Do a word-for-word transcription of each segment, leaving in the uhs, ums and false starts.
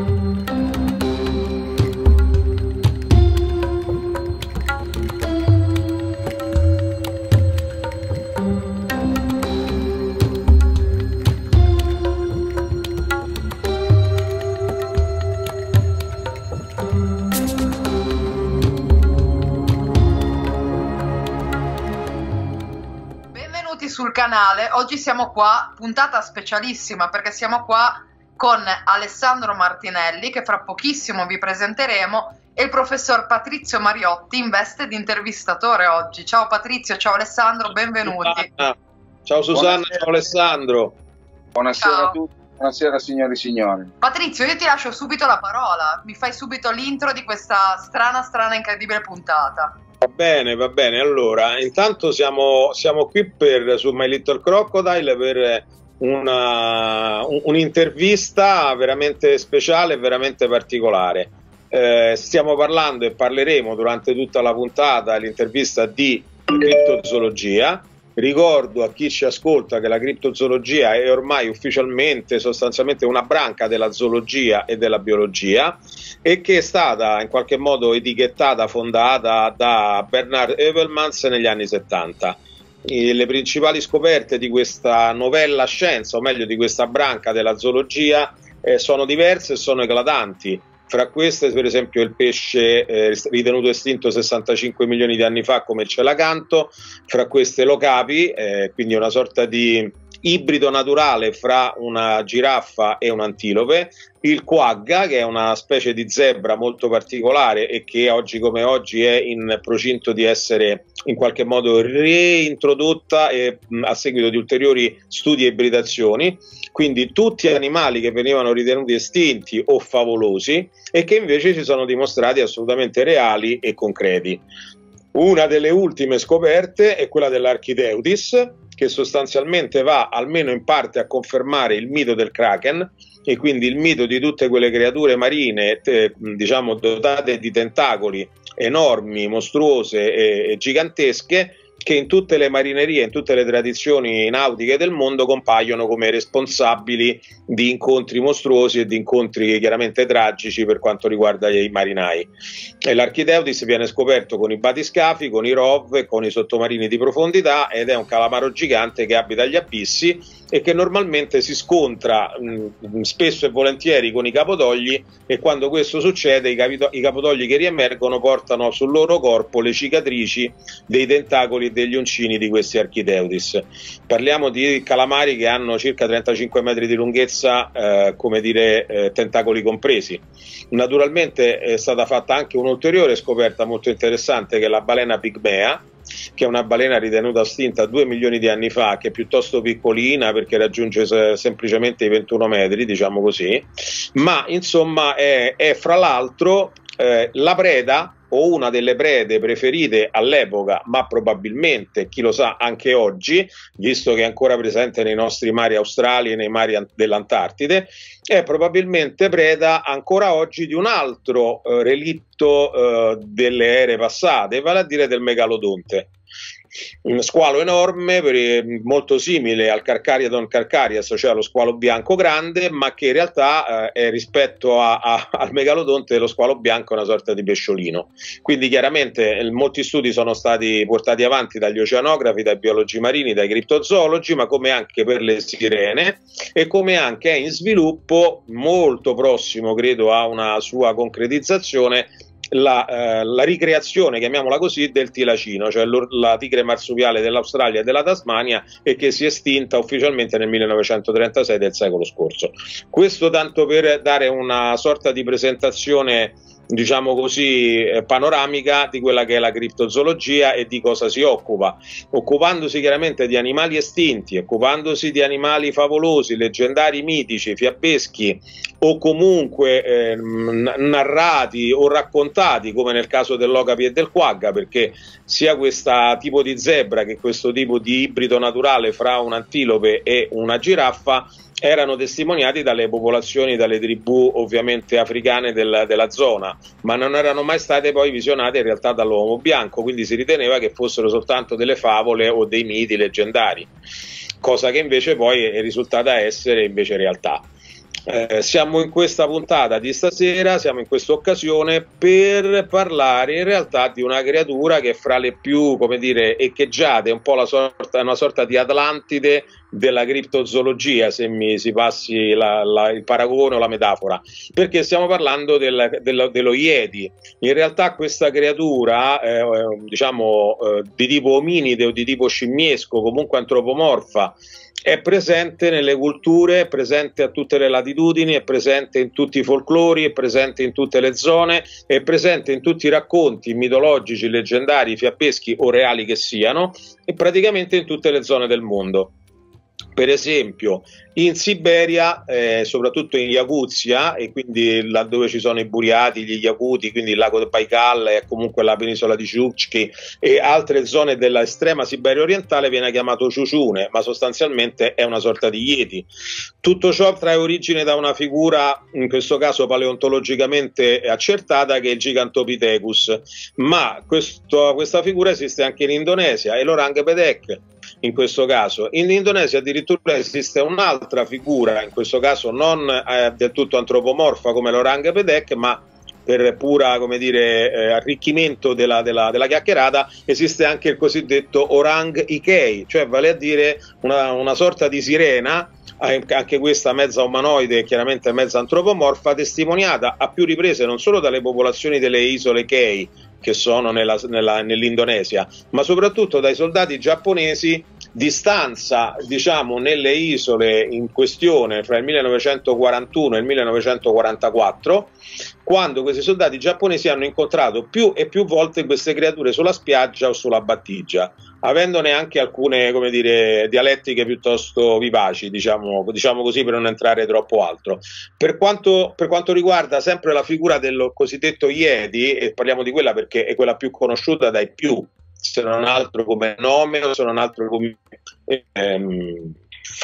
Sul canale. Oggi siamo qua, puntata specialissima, perché siamo qua con Alessandro Martinelli, che fra pochissimo vi presenteremo, e il professor Patrizio Mariotti in veste di intervistatore oggi. Ciao Patrizio, ciao Alessandro, benvenuti. Ciao, ciao Susanna, buonasera. Ciao Alessandro. Buonasera Ciao. a tutti, buonasera signori e signori. Patrizio, io ti lascio subito la parola, mi fai subito l'intro di questa strana, strana, incredibile puntata. Va bene, va bene. Allora, intanto siamo, siamo qui per, su My Little Crocodile per una, un'intervista veramente speciale e veramente particolare. Eh, stiamo parlando e parleremo durante tutta la puntata l'intervista di criptozoologia. Ricordo a chi ci ascolta che la criptozoologia è ormai ufficialmente sostanzialmente una branca della zoologia e della biologia, e che è stata in qualche modo etichettata, fondata da Bernard Heuvelmans negli anni settanta. E le principali scoperte di questa novella scienza, o meglio di questa branca della zoologia, eh, sono diverse e sono eclatanti. Fra queste, per esempio, il pesce eh, ritenuto estinto sessantacinque milioni di anni fa come il celacanto, fra queste l'ocapi, eh, quindi una sorta di ibrido naturale fra una giraffa e un antilope, il quagga, che è una specie di zebra molto particolare e che oggi come oggi è in procinto di essere in qualche modo reintrodotta e, mh, a seguito di ulteriori studi e ibridazioni, quindi tutti animali che venivano ritenuti estinti o favolosi e che invece si sono dimostrati assolutamente reali e concreti. Una delle ultime scoperte è quella dell'Architeuthis, che sostanzialmente va almeno in parte a confermare il mito del Kraken, e quindi il mito di tutte quelle creature marine eh, diciamo dotate di tentacoli enormi, mostruose e, e gigantesche, che in tutte le marinerie, in tutte le tradizioni nautiche del mondo compaiono come responsabili di incontri mostruosi e di incontri chiaramente tragici per quanto riguarda i marinai. L'Architeuthis viene scoperto con i batiscafi, con i rov e con i sottomarini di profondità, ed è un calamaro gigante che abita gli abissi e che normalmente si scontra mh, spesso e volentieri con i capodogli, e quando questo succede i, i capodogli che riemergono portano sul loro corpo le cicatrici dei tentacoli degli uncini di questi Architeuthis. Parliamo di calamari che hanno circa trentacinque metri di lunghezza, eh, come dire, eh, tentacoli compresi. Naturalmente è stata fatta anche un'ulteriore scoperta molto interessante, che è la balena pigmea, che è una balena ritenuta estinta due milioni di anni fa, che è piuttosto piccolina perché raggiunge se semplicemente i ventuno metri, diciamo così, ma insomma è, è fra l'altro eh, la preda o una delle prede preferite all'epoca, ma probabilmente, chi lo sa, anche oggi, visto che è ancora presente nei nostri mari australi e nei mari dell'Antartide, è probabilmente preda ancora oggi di un altro eh, relitto eh, delle ere passate, vale a dire del megalodonte. Un squalo enorme, molto simile al Carchariodon carcharias, cioè allo squalo bianco grande, ma che in realtà eh, è rispetto a, a, al megalodonte, lo squalo bianco è una sorta di pesciolino. Quindi chiaramente molti studi sono stati portati avanti dagli oceanografi, dai biologi marini, dai criptozoologi, ma come anche per le sirene, e come anche è in sviluppo molto prossimo, credo, a una sua concretizzazione, La, eh, la ricreazione, chiamiamola così, del tilacino, cioè la tigre marsupiale dell'Australia e della Tasmania, e che si è estinta ufficialmente nel millenovecentotrentasei del secolo scorso. Questo tanto per dare una sorta di presentazione, diciamo così, eh, panoramica di quella che è la criptozoologia e di cosa si occupa, occupandosi chiaramente di animali estinti, occupandosi di animali favolosi, leggendari, mitici, fiabeschi, o comunque eh, narrati o raccontati, come nel caso dell'ocapi e del quagga, perché sia questo tipo di zebra che questo tipo di ibrido naturale fra un antilope e una giraffa erano testimoniati dalle popolazioni, dalle tribù ovviamente africane del, della zona, ma non erano mai state poi visionate in realtà dall'uomo bianco, quindi si riteneva che fossero soltanto delle favole o dei miti leggendari, cosa che invece poi è risultata essere invece realtà. Eh, siamo in questa puntata di stasera, siamo in questa occasione per parlare in realtà di una creatura che è fra le più, come dire, echeggiate, un po' la sorta, una sorta di Atlantide della criptozoologia, se mi si passi la, la, il paragone o la metafora, perché stiamo parlando del, del, dello Yeti. In realtà questa creatura, eh, diciamo, eh, di tipo ominide o di tipo scimmiesco, comunque antropomorfa, è presente nelle culture, è presente a tutte le latitudini, è presente in tutti i folclori, è presente in tutte le zone, è presente in tutti i racconti mitologici, leggendari, fiabeschi o reali che siano, e praticamente in tutte le zone del mondo. Per esempio in Siberia, eh, soprattutto in Yakutsia, e quindi laddove ci sono i Buriati, gli Yakuti, quindi il lago del Baikal e comunque la penisola di Chukchi e altre zone dell'estrema Siberia orientale, viene chiamato ciuciune, ma sostanzialmente è una sorta di Yeti. Tutto ciò trae origine da una figura, in questo caso paleontologicamente accertata, che è il Gigantopithecus, ma questo, questa figura esiste anche in Indonesia, è l'Orangpedek. In questo caso in Indonesia addirittura esiste un'altra figura, in questo caso non eh, del tutto antropomorfa come l'Orangpedek, ma per pura, come dire, eh, arricchimento della, della, della chiacchierata, esiste anche il cosiddetto Orang Ikei, cioè vale a dire una, una sorta di sirena, anche questa mezza umanoide e chiaramente mezza antropomorfa, testimoniata a più riprese non solo dalle popolazioni delle isole Kei, che sono nella, nella, nell'Indonesia, ma soprattutto dai soldati giapponesi di stanza, diciamo, nelle isole in questione fra il millenovecentoquarantuno e il millenovecentoquarantaquattro, quando questi soldati giapponesi hanno incontrato più e più volte queste creature sulla spiaggia o sulla battigia, avendone anche alcune, come dire, dialettiche piuttosto vivaci, diciamo, diciamo così, per non entrare troppo altro. Per quanto, per quanto riguarda sempre la figura del cosiddetto Yeti, e parliamo di quella perché è quella più conosciuta dai più, se non altro come nome o se non altro come ehm,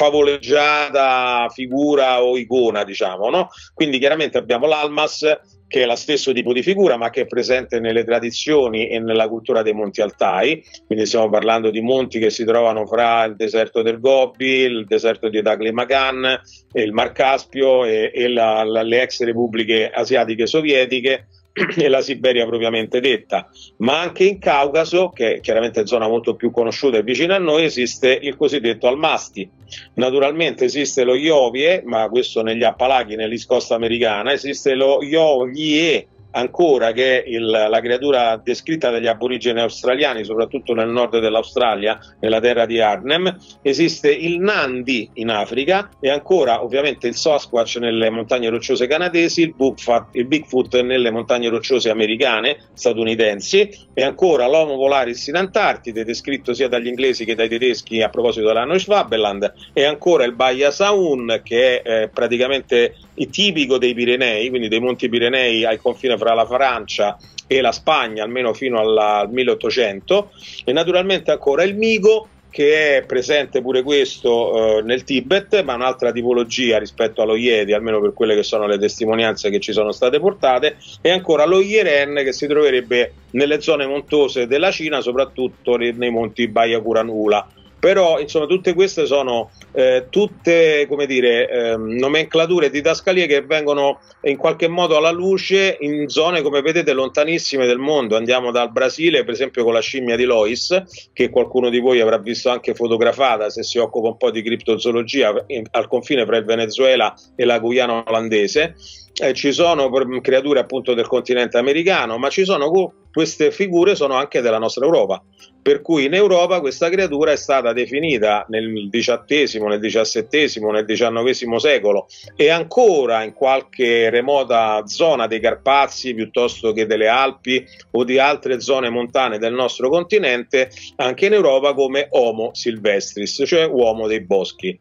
favoleggiata figura o icona, diciamo, no? Quindi chiaramente abbiamo l'Almas, che è lo stesso tipo di figura ma che è presente nelle tradizioni e nella cultura dei Monti Altai, quindi stiamo parlando di monti che si trovano fra il deserto del Gobi, il deserto di Taglimakan, il Mar Caspio e, e la, la, le ex repubbliche asiatiche sovietiche e la Siberia propriamente detta, ma anche in Caucaso, che è chiaramente zona molto più conosciuta e vicina a noi, esiste il cosiddetto Almasti. Naturalmente esiste lo Yovie, ma questo negli Appalachi, nell'East Coast americana, esiste lo Yovie ancora, che è il, la creatura descritta dagli aborigeni australiani, soprattutto nel nord dell'Australia, nella terra di Arnhem. Esiste il Nandi in Africa e ancora ovviamente il Sasquatch nelle montagne rocciose canadesi, il Bigfoot, il Bigfoot nelle montagne rocciose americane, statunitensi, e ancora l'Homo polaris in Antartide, descritto sia dagli inglesi che dai tedeschi a proposito della Neuschwabenland, e ancora il Baia Saun, che è eh, praticamente tipico dei Pirenei, quindi dei Monti Pirenei al confine fra la Francia e la Spagna, almeno fino al milleottocento, e naturalmente ancora il Migo, che è presente pure questo eh, nel Tibet, ma un'altra tipologia rispetto allo Yeti, almeno per quelle che sono le testimonianze che ci sono state portate, e ancora lo Yeren, che si troverebbe nelle zone montose della Cina, soprattutto nei monti Bayakuran-Ula. Però insomma tutte queste sono eh, tutte, come dire, eh, nomenclature didascalie che vengono in qualche modo alla luce in zone, come vedete, lontanissime del mondo. Andiamo dal Brasile, per esempio, con la scimmia di Lois, che qualcuno di voi avrà visto anche fotografata se si occupa un po' di criptozoologia, in, al confine fra il Venezuela e la Guyana olandese. Eh, ci sono creature appunto del continente americano, ma ci sono queste figure sono anche della nostra Europa, per cui in Europa questa creatura è stata definita nel diciottesimo, nel diciassettesimo, nel diciannovesimo secolo, e ancora in qualche remota zona dei Carpazi piuttosto che delle Alpi o di altre zone montane del nostro continente, anche in Europa, come Homo silvestris, cioè uomo dei boschi.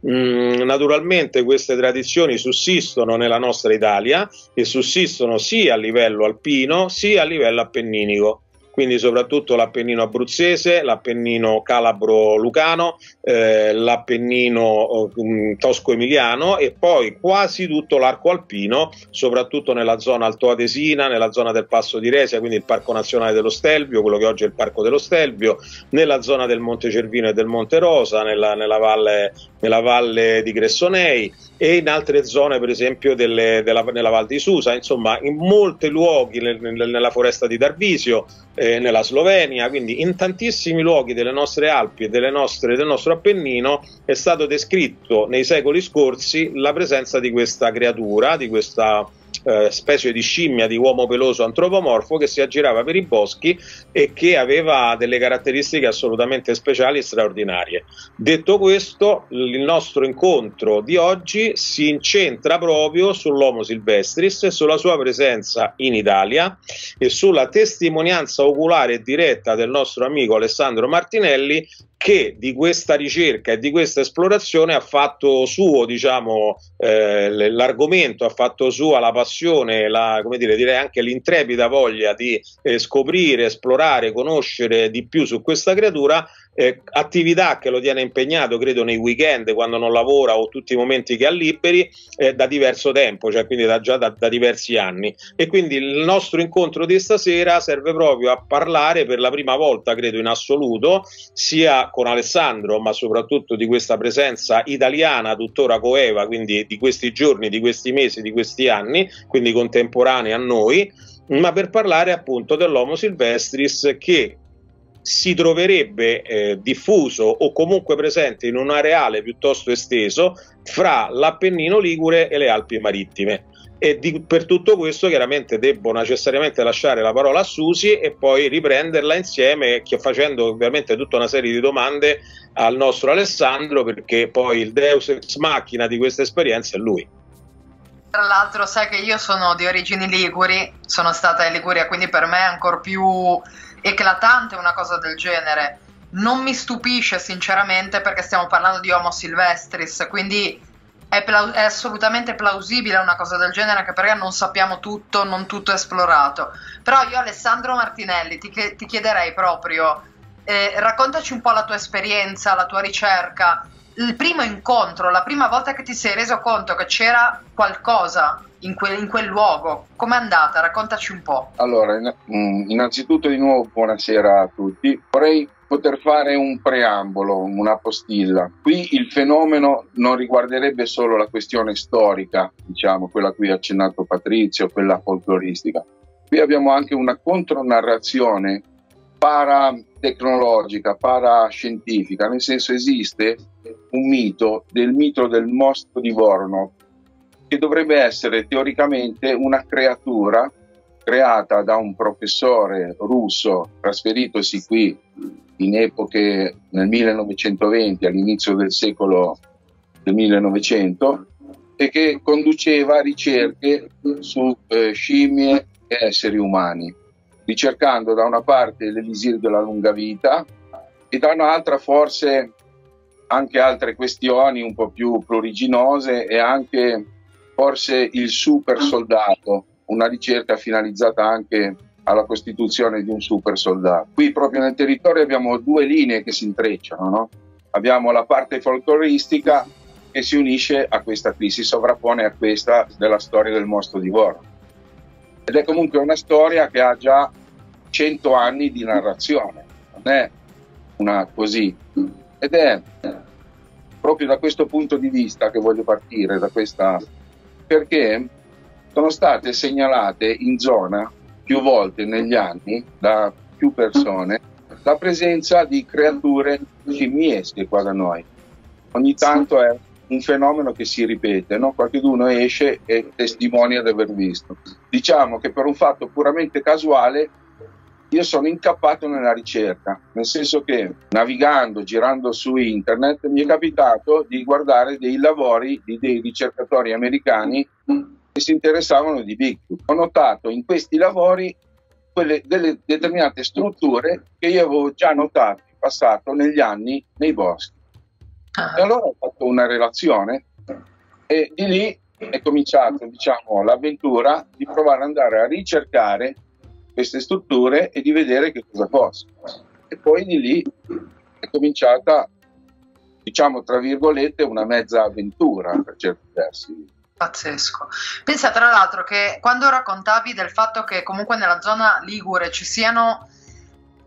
Mm, naturalmente queste tradizioni sussistono nella nostra Italia e sussistono sia a livello alpino sia a livello appenninico, quindi soprattutto l'Appennino abruzzese, l'Appennino calabro-lucano, eh, l'Appennino eh, tosco-emiliano e poi quasi tutto l'arco alpino, soprattutto nella zona altoatesina, nella zona del Passo di Resia, quindi il Parco Nazionale dello Stelvio, quello che oggi è il Parco dello Stelvio, nella zona del Monte Cervino e del Monte Rosa, nella, nella, valle, nella valle di Gressonei, e in altre zone, per esempio delle, della, nella Val di Susa, insomma in molti luoghi, nel, nel, nella foresta di Tarvisio, eh, nella Slovenia, quindi in tantissimi luoghi delle nostre Alpi e delle nostre, del nostro Appennino è stato descritto nei secoli scorsi la presenza di questa creatura, di questa Eh, specie di scimmia di uomo peloso antropomorfo che si aggirava per i boschi e che aveva delle caratteristiche assolutamente speciali e straordinarie. Detto questo, il nostro incontro di oggi si incentra proprio sull'Homo silvestris e sulla sua presenza in Italia e sulla testimonianza oculare e diretta del nostro amico Alessandro Martinelli, che di questa ricerca e di questa esplorazione ha fatto suo, diciamo, eh, l'argomento, ha fatto sua la passione, la, come dire, direi anche l'intrepida voglia di eh, scoprire, esplorare, conoscere di più su questa creatura, eh, attività che lo tiene impegnato, credo, nei weekend, quando non lavora o tutti i momenti che ha liberi, eh, da diverso tempo, cioè quindi da, già da, da diversi anni. E quindi il nostro incontro di stasera serve proprio a parlare per la prima volta, credo, in assoluto, sia con Alessandro, ma soprattutto di questa presenza italiana tuttora coeva, quindi di questi giorni, di questi mesi, di questi anni, quindi contemporanei a noi, ma per parlare appunto dell'Homo silvestris, che si troverebbe eh, diffuso o comunque presente in un areale piuttosto esteso fra l'Appennino ligure e le Alpi marittime. E di, per tutto questo chiaramente devo necessariamente lasciare la parola a Susi e poi riprenderla insieme, che facendo ovviamente tutta una serie di domande al nostro Alessandro, perché poi il deus ex machina di questa esperienza è lui. Tra l'altro sai che io sono di origini liguri, sono stata in Liguria, quindi per me è ancora più eclatante una cosa del genere. Non mi stupisce sinceramente, perché stiamo parlando di Homo silvestris, quindi È, è assolutamente plausibile una cosa del genere, anche perché non sappiamo tutto, non tutto è esplorato. Però io, Alessandro Martinelli, ti, ti chiederei proprio, eh, raccontaci un po' la tua esperienza, la tua ricerca, il primo incontro, la prima volta che ti sei reso conto che c'era qualcosa in quel, in quel luogo. Com'è andata? Raccontaci un po'. Allora, innanzitutto di nuovo buonasera a tutti. Vorrei poter fare un preambolo, una postilla. Qui il fenomeno non riguarderebbe solo la questione storica, diciamo, quella a cui ha accennato Patrizio, quella folcloristica. Qui abbiamo anche una contronarrazione paratecnologica, parascientifica, nel senso esiste un mito, del mito del mostro di Voronov, che dovrebbe essere teoricamente una creatura creata da un professore russo trasferitosi qui in epoche nel millenovecentoventi, all'inizio del secolo del millenovecento, e che conduceva ricerche su eh, scimmie e esseri umani, ricercando da una parte l'elisir della lunga vita e da un'altra forse anche altre questioni un po' più pruriginose e anche forse il super soldato, una ricerca finalizzata anche alla costituzione di un super soldato. Qui proprio nel territorio abbiamo due linee che si intrecciano, no? Abbiamo la parte folcloristica che si unisce a questa qui, si sovrappone a questa della storia del mostro di Voronov. Ed è comunque una storia che ha già cento anni di narrazione, non è una così. Ed è proprio da questo punto di vista che voglio partire, da questa, perché sono state segnalate in zona più volte negli anni da più persone la presenza di creature scimmiesche qua da noi. Ogni tanto è un fenomeno che si ripete, no? Qualcuno esce e testimonia di aver visto. Diciamo che per un fatto puramente casuale io sono incappato nella ricerca, nel senso che navigando, girando su internet, mi è capitato di guardare dei lavori di dei ricercatori americani che si interessavano di Bigfoot. Ho notato in questi lavori quelle, delle determinate strutture che io avevo già notato in passato negli anni nei boschi. E allora ho fatto una relazione e di lì è cominciata, diciamo, l'avventura di provare ad andare a ricercare queste strutture e di vedere che cosa fossero. E poi di lì è cominciata, diciamo, tra virgolette, una mezza avventura per certi versi. Pazzesco. Pensa tra l'altro che quando raccontavi del fatto che comunque nella zona ligure ci siano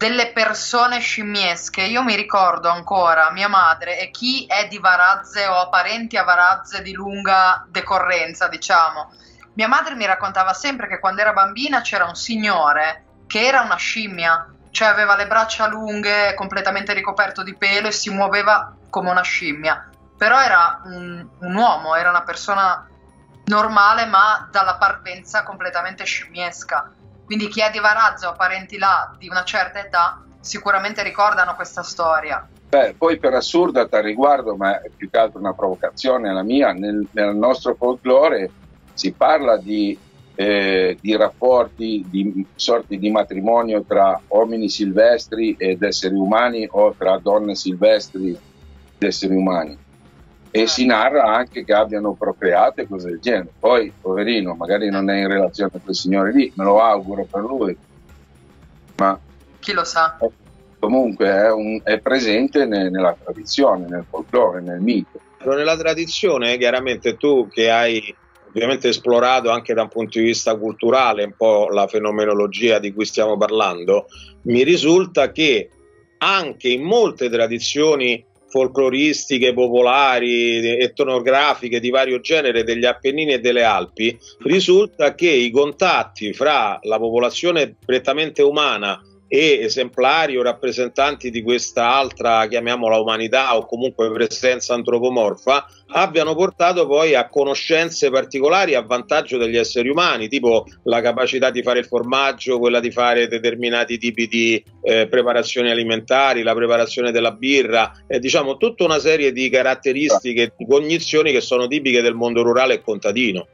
delle persone scimmiesche. Io mi ricordo ancora mia madre, e chi è di Varazze o ha parenti a Varazze di lunga decorrenza, diciamo, mia madre mi raccontava sempre che quando era bambina c'era un signore che era una scimmia, cioè aveva le braccia lunghe, completamente ricoperto di pelo e si muoveva come una scimmia, però era un, un uomo, era una persona normale ma dalla parvenza completamente scimmiesca. Quindi chi è di Varazze o parenti là di una certa età sicuramente ricordano questa storia. Beh, poi per assurdo a riguardo, ma è più che altro una provocazione la mia, nel, nel nostro folklore si parla di, eh, di rapporti, di sorti di matrimonio tra uomini silvestri ed esseri umani o tra donne silvestri ed esseri umani. E si narra anche che abbiano procreato e cose del genere. Poi, poverino, magari non è in relazione a quel signore lì, me lo auguro per lui, ma chi lo sa. Comunque è, un, è presente ne, nella tradizione, nel folklore, nel mito. Nella tradizione, chiaramente tu che hai ovviamente esplorato anche da un punto di vista culturale un po' la fenomenologia di cui stiamo parlando, mi risulta che anche in molte tradizioni folcloristiche, popolari, etnografiche di vario genere degli Appennini e delle Alpi, risulta che i contatti fra la popolazione prettamente umana e esemplari o rappresentanti di questa altra, chiamiamola umanità o comunque presenza antropomorfa, abbiano portato poi a conoscenze particolari a vantaggio degli esseri umani, tipo la capacità di fare il formaggio, quella di fare determinati tipi di eh, preparazioni alimentari, la preparazione della birra, eh, diciamo tutta una serie di caratteristiche, di cognizioni che sono tipiche del mondo rurale e contadino.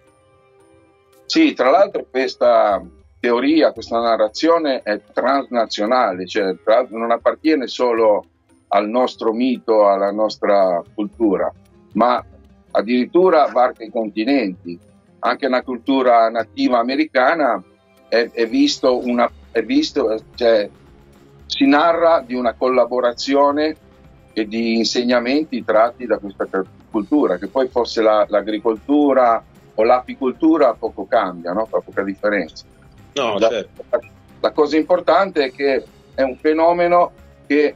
Sì, tra l'altro questa teoria, questa narrazione è transnazionale, cioè tra l'altro non appartiene solo al nostro mito, alla nostra cultura, ma addirittura varca i continenti. Anche una cultura nativa americana è, è visto una, è visto, cioè, si narra di una collaborazione e di insegnamenti tratti da questa cultura, che poi fosse la, l'agricoltura o l'apicoltura poco cambia, no? Fa poca differenza. No, la, certo. la cosa importante è che è un fenomeno che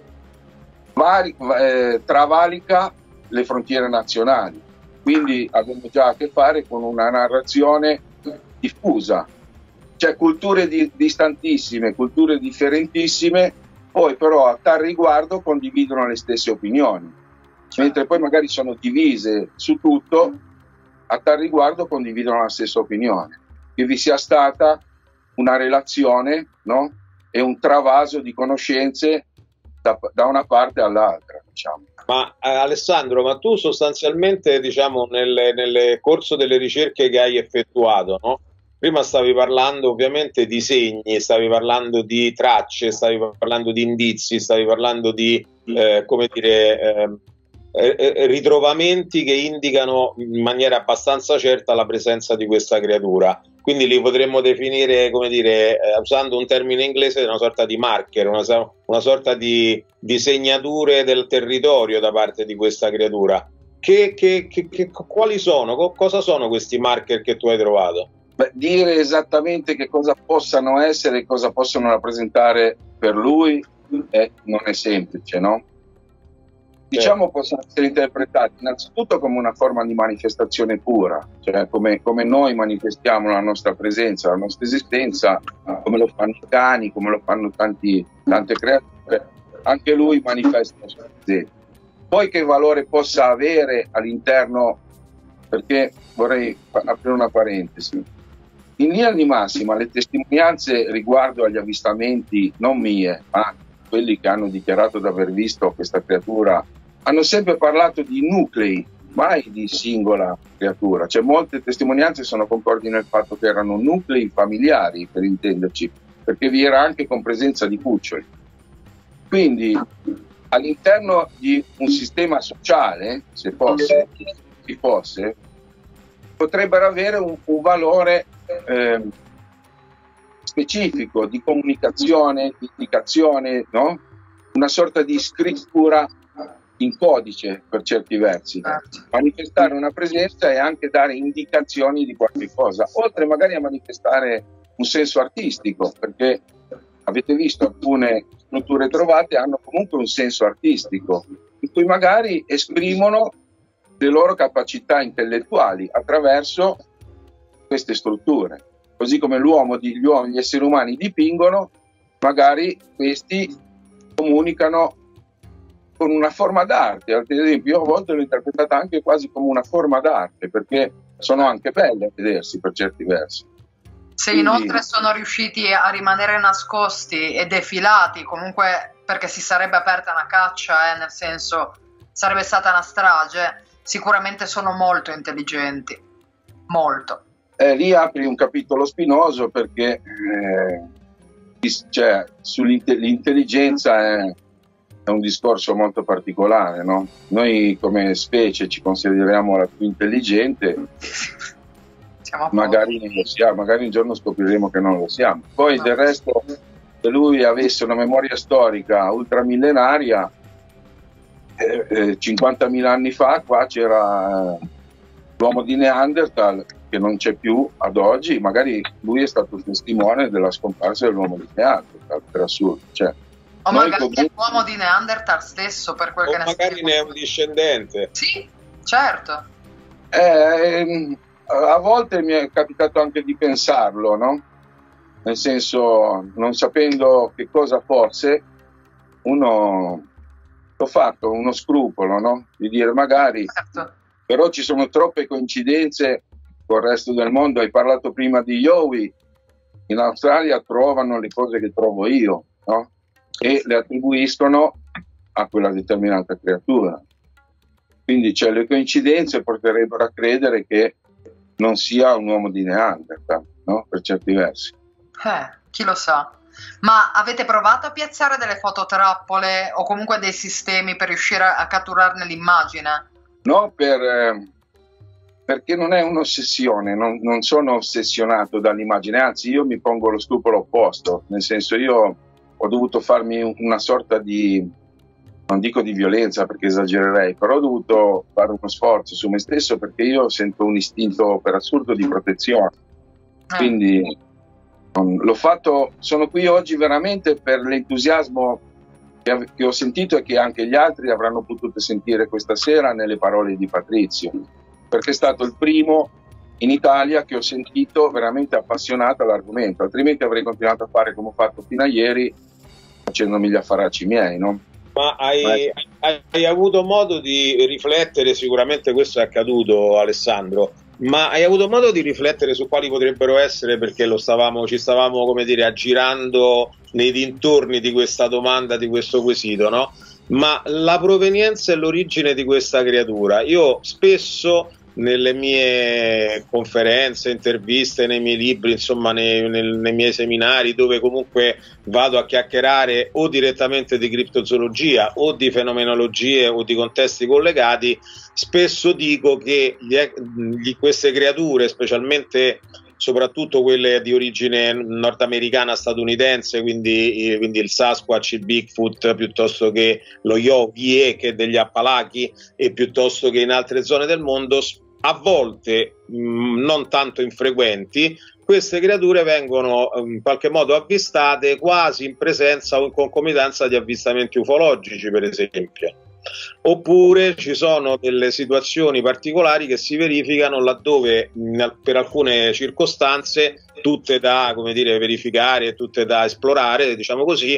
vari, eh, travalica le frontiere nazionali, quindi abbiamo già a che fare con una narrazione diffusa, cioè culture di, distantissime, culture differentissime, poi però a tal riguardo condividono le stesse opinioni, mentre poi magari sono divise su tutto, a tal riguardo condividono la stessa opinione. Che vi sia stata una relazione, no? E un travaso di conoscenze da, da una parte all'altra, diciamo. Ma eh, Alessandro, ma tu sostanzialmente, diciamo, nel, nel corso delle ricerche che hai effettuato, no? Prima stavi parlando ovviamente di segni, stavi parlando di tracce, stavi parlando di indizi, stavi parlando di, eh, come dire, eh, eh, ritrovamenti che indicano in maniera abbastanza certa la presenza di questa creatura. Quindi li potremmo definire, come dire, eh, usando un termine inglese, una sorta di marker, una, una sorta di, di segnature del territorio da parte di questa creatura. Che, che, che, che, quali sono? Co- cosa sono questi marker che tu hai trovato? Beh, dire esattamente che cosa possano essere e cosa possono rappresentare per lui è, non è semplice, no? Diciamo possono essere interpretati innanzitutto come una forma di manifestazione pura, cioè come, come noi manifestiamo la nostra presenza, la nostra esistenza, come lo fanno i cani, come lo fanno tanti, tante creature, anche lui manifesta la sua presenza. Poi che valore possa avere all'interno, perché vorrei aprire una parentesi, in linea di massima le testimonianze riguardo agli avvistamenti, non mie, ma quelli che hanno dichiarato di aver visto questa creatura, hanno sempre parlato di nuclei, mai di singola creatura. Cioè molte testimonianze sono concordi nel fatto che erano nuclei familiari, per intenderci, perché vi era anche compresenza di cuccioli. Quindi all'interno di un sistema sociale, se fosse, se fosse potrebbero avere un, un valore eh, specifico di comunicazione, di indicazione, no? Una sorta di scrittura in codice per certi versi, manifestare una presenza e anche dare indicazioni di qualche cosa, oltre magari a manifestare un senso artistico, perché avete visto alcune strutture trovate hanno comunque un senso artistico, in cui magari esprimono le loro capacità intellettuali attraverso queste strutture. Così come l'uomo, gli uomini, gli esseri umani dipingono, magari questi comunicano con una forma d'arte. Ad esempio, io a volte l'ho interpretata anche quasi come una forma d'arte, perché sono anche belle a vedersi per certi versi. Se inoltre sono riusciti a rimanere nascosti e defilati, comunque perché si sarebbe aperta una caccia, eh, nel senso sarebbe stata una strage, sicuramente sono molto intelligenti, molto. Eh, lì apri un capitolo spinoso perché eh, cioè, sull'intelligenza è, è un discorso molto particolare, no? Noi come specie ci consideriamo la più intelligente, magari non lo siamo, magari un giorno scopriremo che non lo siamo. Poi no. Del resto, se lui avesse una memoria storica ultramillenaria, eh, eh, cinquantamila anni fa qua c'era eh, l'uomo di Neanderthal, che non c'è più ad oggi, magari lui è stato il testimone della scomparsa dell'uomo di Neanderthal, per assurdo. Cioè, o magari comunque... è l'uomo di Neanderthal stesso, per quel o che ne magari ne è un discendente. Sì, certo. Eh, a volte mi è capitato anche di pensarlo, no? Nel senso, non sapendo che cosa fosse, uno l'ho fatto uno scrupolo, no? Di dire magari, certo. Però ci sono troppe coincidenze con il resto del mondo. Hai parlato prima di Yowie, in Australia trovano le cose che trovo io, no? E le attribuiscono a quella determinata creatura. Quindi cioè, le coincidenze porterebbero a credere che non sia un uomo di Neanderthal, no? Per certi versi. Eh, chi lo sa. Ma avete provato a piazzare delle fototrappole o comunque dei sistemi per riuscire a catturarne l'immagine? No, per, eh, perché non è un'ossessione, non, non sono ossessionato dall'immagine, anzi io mi pongo lo scrupolo opposto, nel senso io ho dovuto farmi una sorta di, non dico di violenza perché esagererei, però ho dovuto fare uno sforzo su me stesso perché io sento un istinto per assurdo di protezione, eh. Quindi um, l'ho fatto, sono qui oggi veramente per l'entusiasmo che, che ho sentito e che anche gli altri avranno potuto sentire questa sera nelle parole di Patrizio, perché è stato il primo in Italia che ho sentito veramente appassionato all'argomento, altrimenti avrei continuato a fare come ho fatto fino a ieri, facendomi gli affaracci miei, no? Ma hai, hai, hai avuto modo di riflettere, sicuramente questo è accaduto, Alessandro, ma hai avuto modo di riflettere su quali potrebbero essere, perché lo stavamo, ci stavamo, come dire, aggirando nei dintorni di questa domanda, di questo quesito, no? Ma la provenienza e l'origine di questa creatura, io spesso nelle mie conferenze, interviste, nei miei libri, insomma nei, nel, nei miei seminari, dove comunque vado a chiacchierare o direttamente di criptozoologia o di fenomenologie o di contesti collegati, spesso dico che gli, gli, queste creature, specialmente soprattutto quelle di origine nordamericana statunitense, quindi, quindi il Sasquatch, il Bigfoot, piuttosto che lo Yoghi, che è degli Appalachi, e piuttosto che in altre zone del mondo, a volte mh, non tanto infrequenti, queste creature vengono in qualche modo avvistate quasi in presenza o in concomitanza di avvistamenti ufologici, per esempio. Oppure ci sono delle situazioni particolari che si verificano laddove mh, per alcune circostanze, tutte da, come dire, verificare, tutte da esplorare, diciamo così,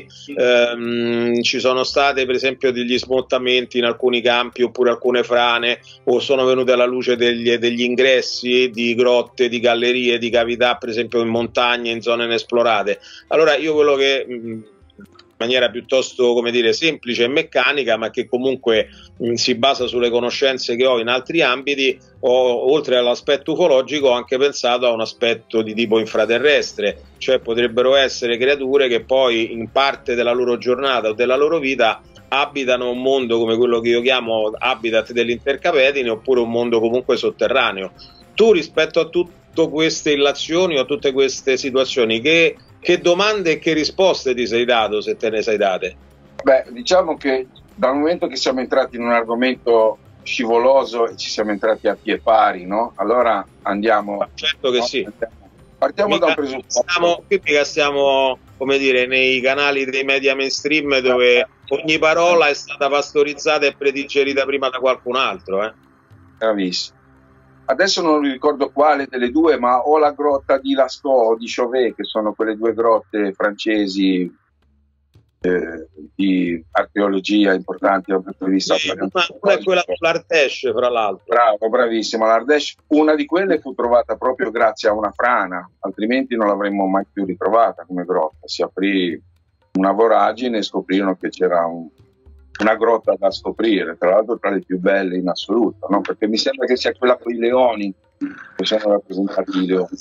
ehm, ci sono state per esempio degli smottamenti in alcuni campi oppure alcune frane, o sono venute alla luce degli, degli ingressi di grotte, di gallerie, di cavità, per esempio in montagne, in zone inesplorate. Allora io quello che mh, in maniera piuttosto, come dire, semplice e meccanica, ma che comunque mh, si basa sulle conoscenze che ho in altri ambiti, ho, oltre all'aspetto ufologico, ho anche pensato a un aspetto di tipo infraterrestre, cioè potrebbero essere creature che poi in parte della loro giornata o della loro vita abitano un mondo come quello che io chiamo habitat dell'intercapedine, oppure un mondo comunque sotterraneo. Tu, rispetto a tutte queste illazioni o a tutte queste situazioni, che Che domande e che risposte ti sei dato, se te ne sei date? Beh, diciamo che dal momento che siamo entrati in un argomento scivoloso e ci siamo entrati a pie pari, no? Allora andiamo... Ma certo che no? sì. Partiamo mica da un presupposto. Stiamo, qui mica stiamo come dire, nei canali dei media mainstream dove ogni parola è stata pastorizzata e predigerita prima da qualcun altro. Eh. Bravissimo. Adesso non ricordo quale delle due, ma o la grotta di Lascaux o di Chauvet, che sono quelle due grotte francesi eh, di archeologia importanti dal punto di vista. Sì, una, una è quella dell'Ardèche, fra l'altro. Bravo, bravissimo. L'Ardèche, una di quelle fu trovata proprio grazie a una frana, altrimenti non l'avremmo mai più ritrovata come grotta. Si aprì una voragine e scoprirono che c'era un una grotta da scoprire, tra l'altro tra le più belle in assoluto, no? Perché mi sembra che sia quella con i leoni, che sono rappresentati i leoni.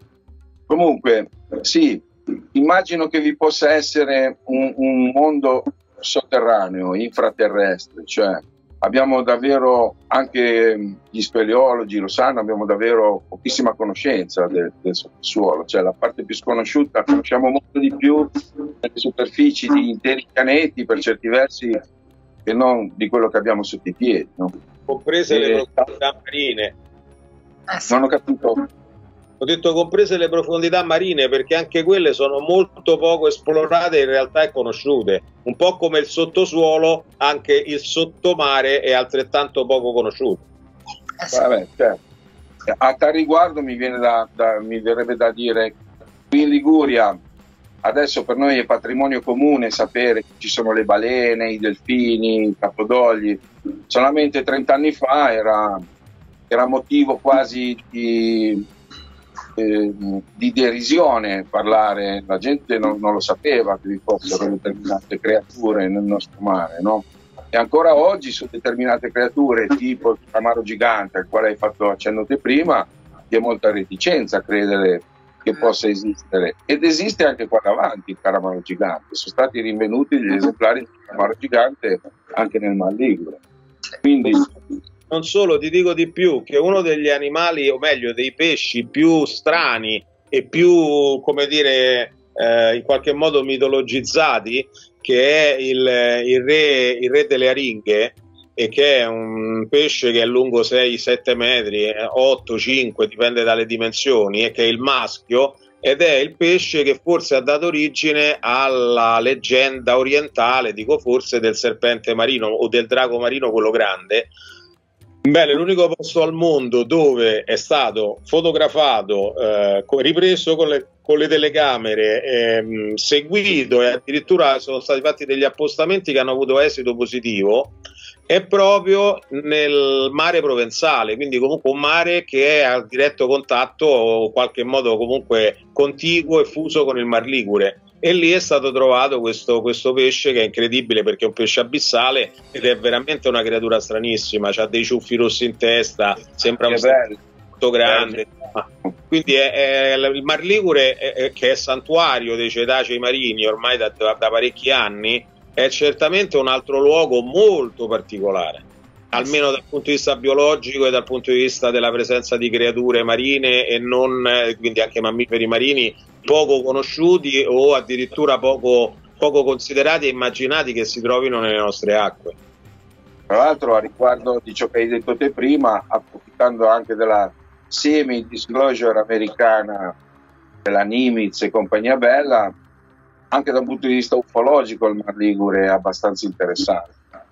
Comunque, sì, immagino che vi possa essere un, un mondo sotterraneo, infraterrestre, cioè abbiamo davvero, anche gli speleologi lo sanno, abbiamo davvero pochissima conoscenza del, del sottosuolo, cioè la parte più sconosciuta, conosciamo molto di più delle superfici di interi pianeti, per certi versi, che non di quello che abbiamo sotto i piedi, no? Comprese e, le profondità marine. Eh sì. Non ho capito. Ho detto comprese le profondità marine, perché anche quelle sono molto poco esplorate in realtà e conosciute. Un po' come il sottosuolo, anche il sottomare è altrettanto poco conosciuto. Eh sì. Vabbè, certo. A tal riguardo mi, viene da, da, mi verrebbe da dire, qui in Liguria adesso per noi è patrimonio comune sapere che ci sono le balene, i delfini, i cappodogli. Solamente trent'anni fa era, era motivo quasi di, eh, di derisione parlare, la gente non, non lo sapeva che vi fossero determinate creature nel nostro mare, no? E ancora oggi su determinate creature tipo il calamaro gigante, al quale hai fatto accenno te prima, vi è molta reticenza a credere che possa esistere, ed esiste anche qua davanti il calamaro gigante. Sono stati rinvenuti degli esemplari di calamaro gigante anche nel Mar Ligure. Quindi non solo, ti dico di più, che uno degli animali, o meglio dei pesci più strani e più, come dire, eh, in qualche modo mitologizzati, che è il, il, re, il re delle aringhe, e che è un pesce che è lungo sei sette metri, otto cinque, dipende dalle dimensioni, e che è il maschio, ed è il pesce che forse ha dato origine alla leggenda orientale, dico forse, del serpente marino o del drago marino, quello grande. Bene, l'unico posto al mondo dove è stato fotografato, eh, ripreso con le, con le telecamere, ehm, seguito, e addirittura sono stati fatti degli appostamenti che hanno avuto esito positivo, è proprio nel mare provenzale, quindi comunque un mare che è a diretto contatto o in qualche modo comunque contiguo e fuso con il Mar Ligure, e lì è stato trovato questo, questo pesce che è incredibile perché è un pesce abissale ed è veramente una creatura stranissima, ha dei ciuffi rossi in testa, sembra un molto grande, quindi è, è, il Mar Ligure è, è, che è santuario dei cetacei marini ormai da, da, da parecchi anni, è certamente un altro luogo molto particolare, almeno dal punto di vista biologico e dal punto di vista della presenza di creature marine e non, quindi anche mammiferi marini poco conosciuti o addirittura poco, poco considerati e immaginati che si trovino nelle nostre acque. Tra l'altro, a riguardo di ciò che hai detto te prima, approfittando anche della semi-disclosure americana della Nimitz e compagnia bella, anche da un punto di vista ufologico il Mar Ligure è abbastanza interessante.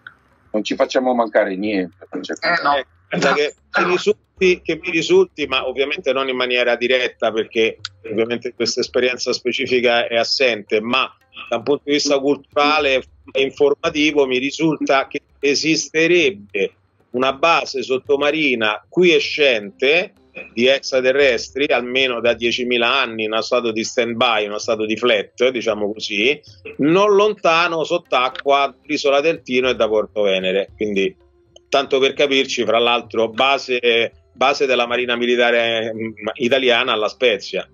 Non ci facciamo mancare niente. Eh no. Eh, che, mi risulti, che mi risulti, ma ovviamente non in maniera diretta, perché ovviamente questa esperienza specifica è assente, ma da un punto di vista culturale e informativo mi risulta che esisterebbe una base sottomarina quiescente di extraterrestri, almeno da diecimila anni, in uno stato di stand-by, in uno stato di flat, diciamo così, non lontano sott'acqua dall'isola Trentino e da Porto Venere. Quindi, tanto per capirci, fra l'altro, base, base della Marina Militare Italiana alla Spezia.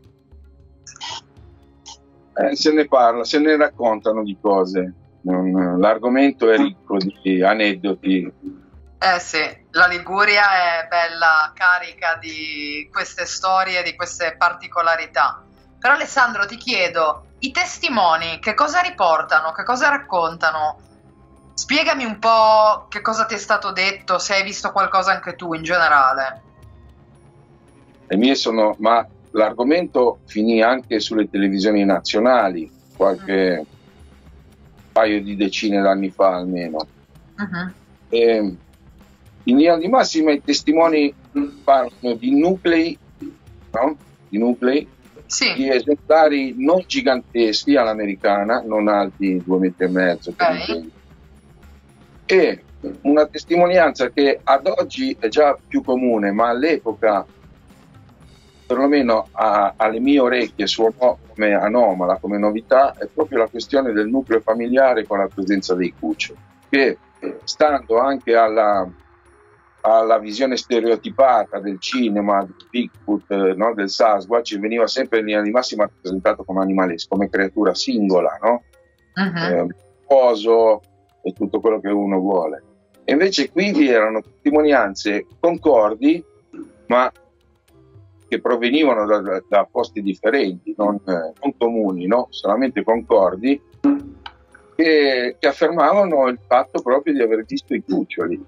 Eh, se ne parla, se ne raccontano di cose. L'argomento è ricco di aneddoti. Eh sì, la Liguria è bella carica di queste storie, di queste particolarità. Però Alessandro, ti chiedo, i testimoni che cosa riportano, che cosa raccontano? Spiegami un po' che cosa ti è stato detto, se hai visto qualcosa anche tu in generale. Le mie sono, ma l'argomento finì anche sulle televisioni nazionali, qualche paio di decine d'anni fa almeno. Uh-huh. E in linea di massima i testimoni parlano di nuclei, no? Di nuclei, sì. di esemplari non giganteschi all'americana, non alti due metri e mezzo, okay. E una testimonianza che ad oggi è già più comune, ma all'epoca, perlomeno a, alle mie orecchie, suonò come anomala, come novità, è proprio la questione del nucleo familiare con la presenza dei cuccioli, che stando anche alla, alla visione stereotipata del cinema, del Bigfoot, no, del Sasquatch, veniva sempre in linea di massima rappresentato come animale, come creatura singola, no? Uh-huh. eh, poso e tutto quello che uno vuole. E invece qui vi erano testimonianze concordi, ma che provenivano da, da, da posti differenti, non, eh, non comuni, no? Solamente concordi, che, che affermavano il fatto proprio di aver visto i cuccioli.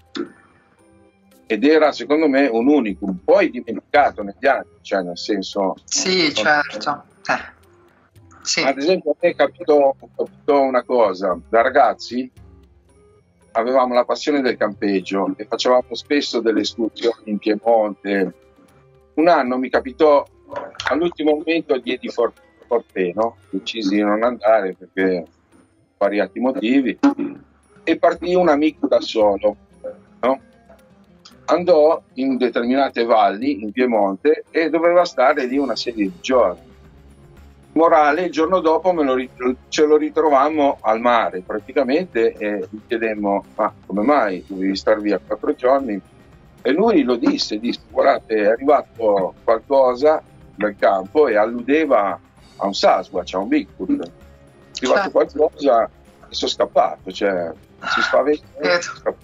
Ed era secondo me un unicum, poi dimenticato negli anni, cioè nel senso... Sì, non... certo. Eh. Sì. Ad esempio a me è capito, capito una cosa, da ragazzi avevamo la passione del campeggio e facevamo spesso delle escursioni in Piemonte. Un anno mi capitò, all'ultimo momento diedi for- Forteno, decisi di non andare perché svariati motivi, e partì un amico da solo, no? Andò in determinate valli in Piemonte e doveva stare lì una serie di giorni. Morale, il giorno dopo me lo, ce lo ritrovammo al mare praticamente e gli chiedemmo: ma come mai dovevi star via quattro giorni? E lui lo disse, disse guardate, è arrivato qualcosa dal campo e alludeva a un Sasquatch, a un Bigfoot. È arrivato qualcosa e sono scappato, cioè si spaventò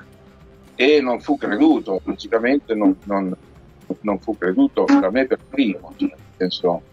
e non fu creduto, logicamente non, non, non fu creduto da me per primo, cioè, penso.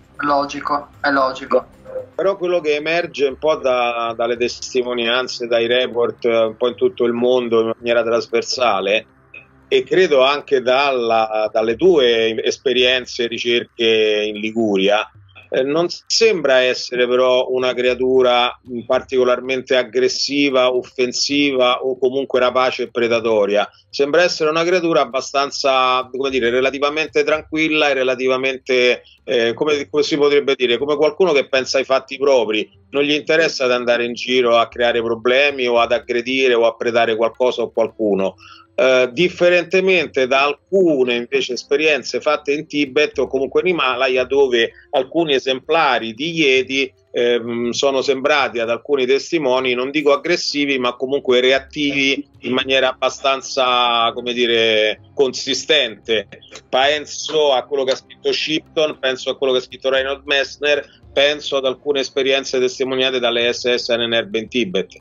Logico, è logico. Però quello che emerge un po' da, dalle testimonianze, dai report un po' in tutto il mondo in maniera trasversale, e credo anche dalla, dalle tue esperienze e ricerche in Liguria, eh, non sembra essere però una creatura particolarmente aggressiva, offensiva o comunque rapace e predatoria. Sembra essere una creatura abbastanza, come dire, relativamente tranquilla e relativamente, eh, come, come si potrebbe dire, come qualcuno che pensa ai fatti propri. Non gli interessa di andare in giro a creare problemi o ad aggredire o a predare qualcosa o qualcuno. Uh, differentemente da alcune invece esperienze fatte in Tibet o comunque in Himalaya, dove alcuni esemplari di Yeti ehm, sono sembrati ad alcuni testimoni, non dico aggressivi, ma comunque reattivi in maniera abbastanza, come dire, consistente. Penso a quello che ha scritto Shipton, penso a quello che ha scritto Reinhold Messner, penso ad alcune esperienze testimoniate dalle S S N N R B in Tibet.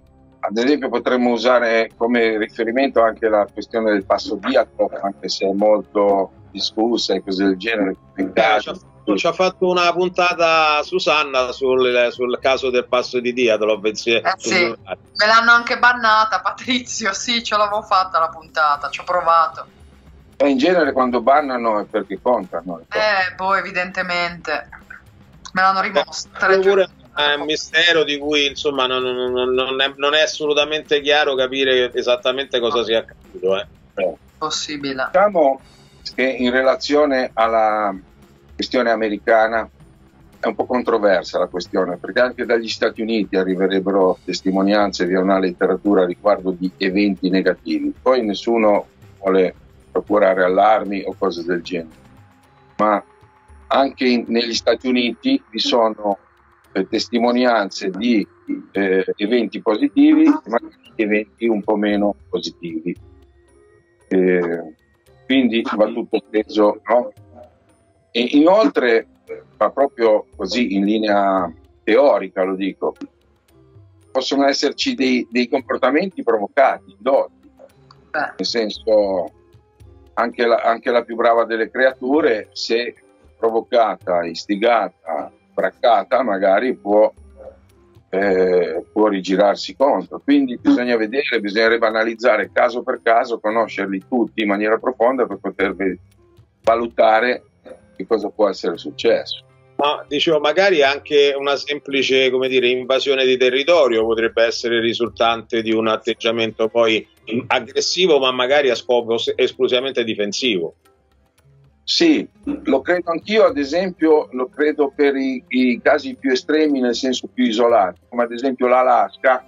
Ad esempio potremmo usare come riferimento anche la questione del passo diatro, anche se è molto discussa e cose del genere. Eh, ci, ha, ci ha fatto una puntata Susanna sul, sul caso del passo di Diatro. Eh sì, me l'hanno anche bannata, Patrizio, sì, ce l'avevo fatta la puntata, ci ho provato. E in genere quando bannano è perché contano. Eh, boh, evidentemente. Me l'hanno rimossa. Eh, è un mistero di cui insomma non, non, non, è, non è assolutamente chiaro capire esattamente cosa sia accaduto. Eh. Eh. Possibile. Diciamo che in relazione alla questione americana è un po' controversa la questione, perché anche dagli Stati Uniti arriverebbero testimonianze via una letteratura riguardo di eventi negativi. Poi nessuno vuole procurare allarmi o cose del genere, ma anche in, negli Stati Uniti vi sono testimonianze di eh, eventi positivi, ma di eventi un po' meno positivi. Eh, quindi va tutto preso, no? E inoltre, ma proprio così in linea teorica lo dico, possono esserci dei, dei comportamenti provocati, indotti. Nel senso, anche la, anche la più brava delle creature, se provocata, istigata, braccata, magari può, eh, può rigirarsi contro. Quindi bisogna vedere, bisognerebbe analizzare caso per caso, conoscerli tutti in maniera profonda per poter valutare che cosa può essere successo. Ma dicevo, magari anche una semplice, come dire, invasione di territorio potrebbe essere risultante di un atteggiamento poi aggressivo, ma magari a scopo esclusivamente difensivo. Sì, lo credo anch'io, ad esempio lo credo per i, i casi più estremi, nel senso più isolati, come ad esempio l'Alaska,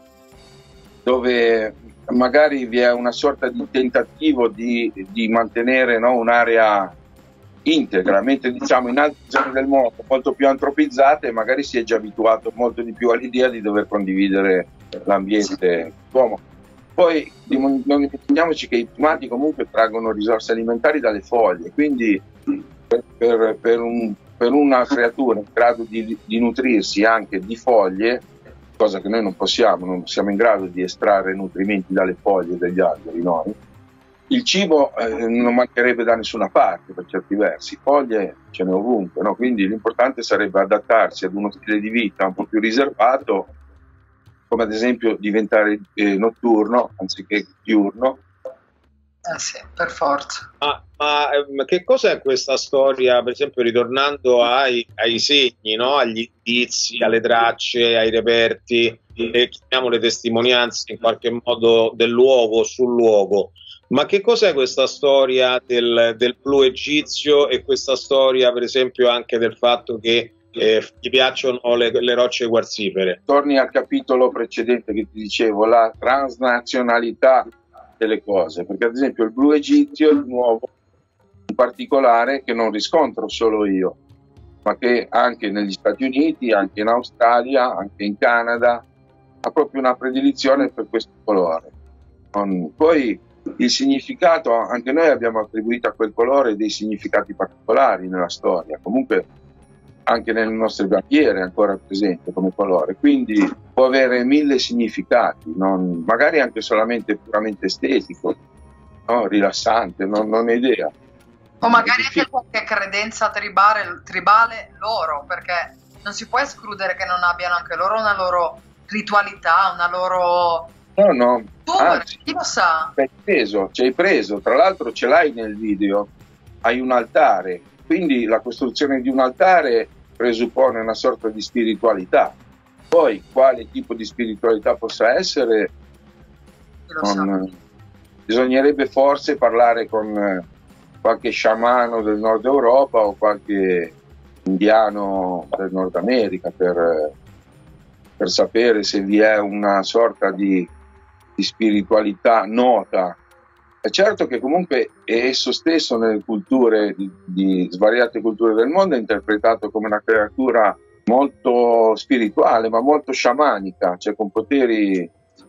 dove magari vi è una sorta di tentativo di, di mantenere, no, un'area integra, mentre diciamo in altre zone del mondo molto più antropizzate magari si è già abituato molto di più all'idea di dover condividere l'ambiente uomo. Poi non dimentichiamoci che i primati comunque traggono risorse alimentari dalle foglie, quindi per, per, per, un, per una creatura in grado di, di nutrirsi anche di foglie, cosa che noi non possiamo, non siamo in grado di estrarre nutrimenti dalle foglie degli alberi, noi, il cibo eh, non mancherebbe da nessuna parte per certi versi, foglie ce n'è ovunque, no? Quindi l'importante sarebbe adattarsi ad uno stile di vita un po' più riservato, come ad esempio diventare eh, notturno anziché diurno. Eh sì, per forza. Ma, ma eh, che cos'è questa storia, per esempio, ritornando ai, ai segni, no? Agli indizi, alle tracce, ai reperti, e chiamiamo le testimonianze in qualche modo del luogo, sul luogo? Ma che cos'è questa storia del, del blu egizio e questa storia, per esempio, anche del fatto che eh, gli piacciono le, le rocce quarzifere? Torni al capitolo precedente che ti dicevo, la transnazionalità delle cose, perché ad esempio il blu egizio è di nuovo in particolare che non riscontro solo io, ma che anche negli Stati Uniti, anche in Australia, anche in Canada ha proprio una predilizione per questo colore. Poi il significato, anche noi abbiamo attribuito a quel colore dei significati particolari nella storia, comunque anche nelle nostre bandiere è ancora presente come colore, quindi può avere mille significati, non, magari anche solamente puramente estetico, no? Rilassante, non, non ho idea. O magari anche qualche credenza tribale, tribale loro, perché non si può escludere che non abbiano anche loro una loro ritualità, una loro... No, no, tu, anzi, chi lo sa? Ci hai preso, ci hai preso, tra l'altro ce l'hai nel video, hai un altare, quindi la costruzione di un altare presuppone una sorta di spiritualità. Poi quale tipo di spiritualità possa essere, non, bisognerebbe forse parlare con qualche sciamano del nord Europa o qualche indiano del Nord America per, per sapere se vi è una sorta di di spiritualità nota. È certo che comunque esso stesso nelle culture di, di svariate culture del mondo è interpretato come una creatura molto spirituale ma molto sciamanica, cioè con poteri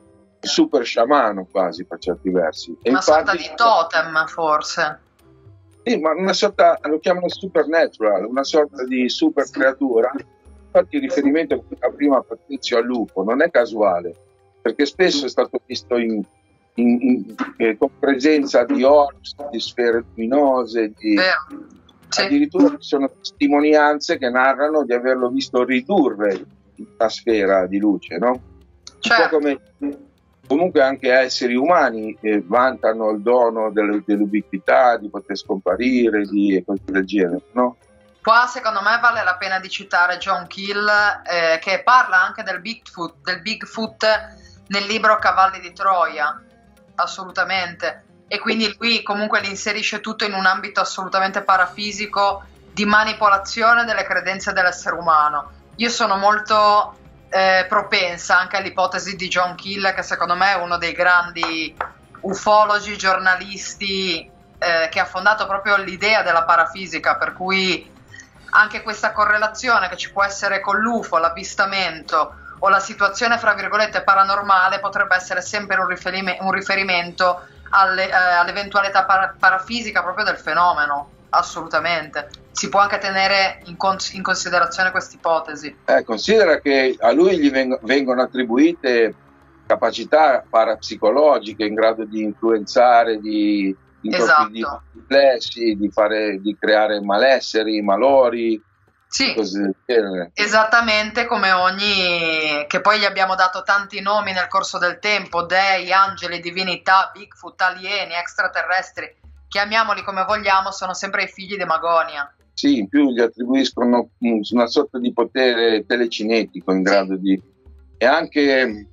super sciamano quasi per certi versi. E una infatti, sorta di totem forse. Sì, ma una sorta, lo chiamano supernatural, una sorta di super creatura. Infatti il riferimento a prima Patrizio al lupo non è casuale, perché spesso è stato visto in, in, in, eh, con presenza di orbs, di sfere luminose, di, sì. Addirittura ci sono testimonianze che narrano di averlo visto ridurre una sfera di luce, no? Certo. Come, comunque anche esseri umani eh, vantano il dono dell'ubiquità, di poter scomparire, di cose del genere, no? Qua secondo me vale la pena di citare John Keel eh, che parla anche del Bigfoot, del Bigfoot nel libro Cavalli di Troia, assolutamente, e quindi lui comunque li inserisce tutto in un ambito assolutamente parafisico di manipolazione delle credenze dell'essere umano. Io sono molto eh, propensa anche all'ipotesi di John Keel, che secondo me è uno dei grandi ufologi, giornalisti eh, che ha fondato proprio l'idea della parafisica, per cui anche questa correlazione che ci può essere con l'U F O, l'avvistamento o la situazione fra virgolette paranormale potrebbe essere sempre un, riferime, un riferimento alle, eh, all'eventualità para, parafisica proprio del fenomeno, assolutamente. Si può anche tenere in, cons in considerazione questa ipotesi. Eh, considera che a lui gli veng vengono attribuite capacità parapsicologiche in grado di influenzare, di esatto. di riflessi, di, fare, di creare malesseri, malori, sì, cose del genere. Esattamente come ogni, che poi gli abbiamo dato tanti nomi nel corso del tempo, dei, angeli, divinità, Bigfoot, alieni, extraterrestri, chiamiamoli come vogliamo, sono sempre i figli di Magonia. sì, in più gli attribuiscono una sorta di potere telecinetico in grado di, e anche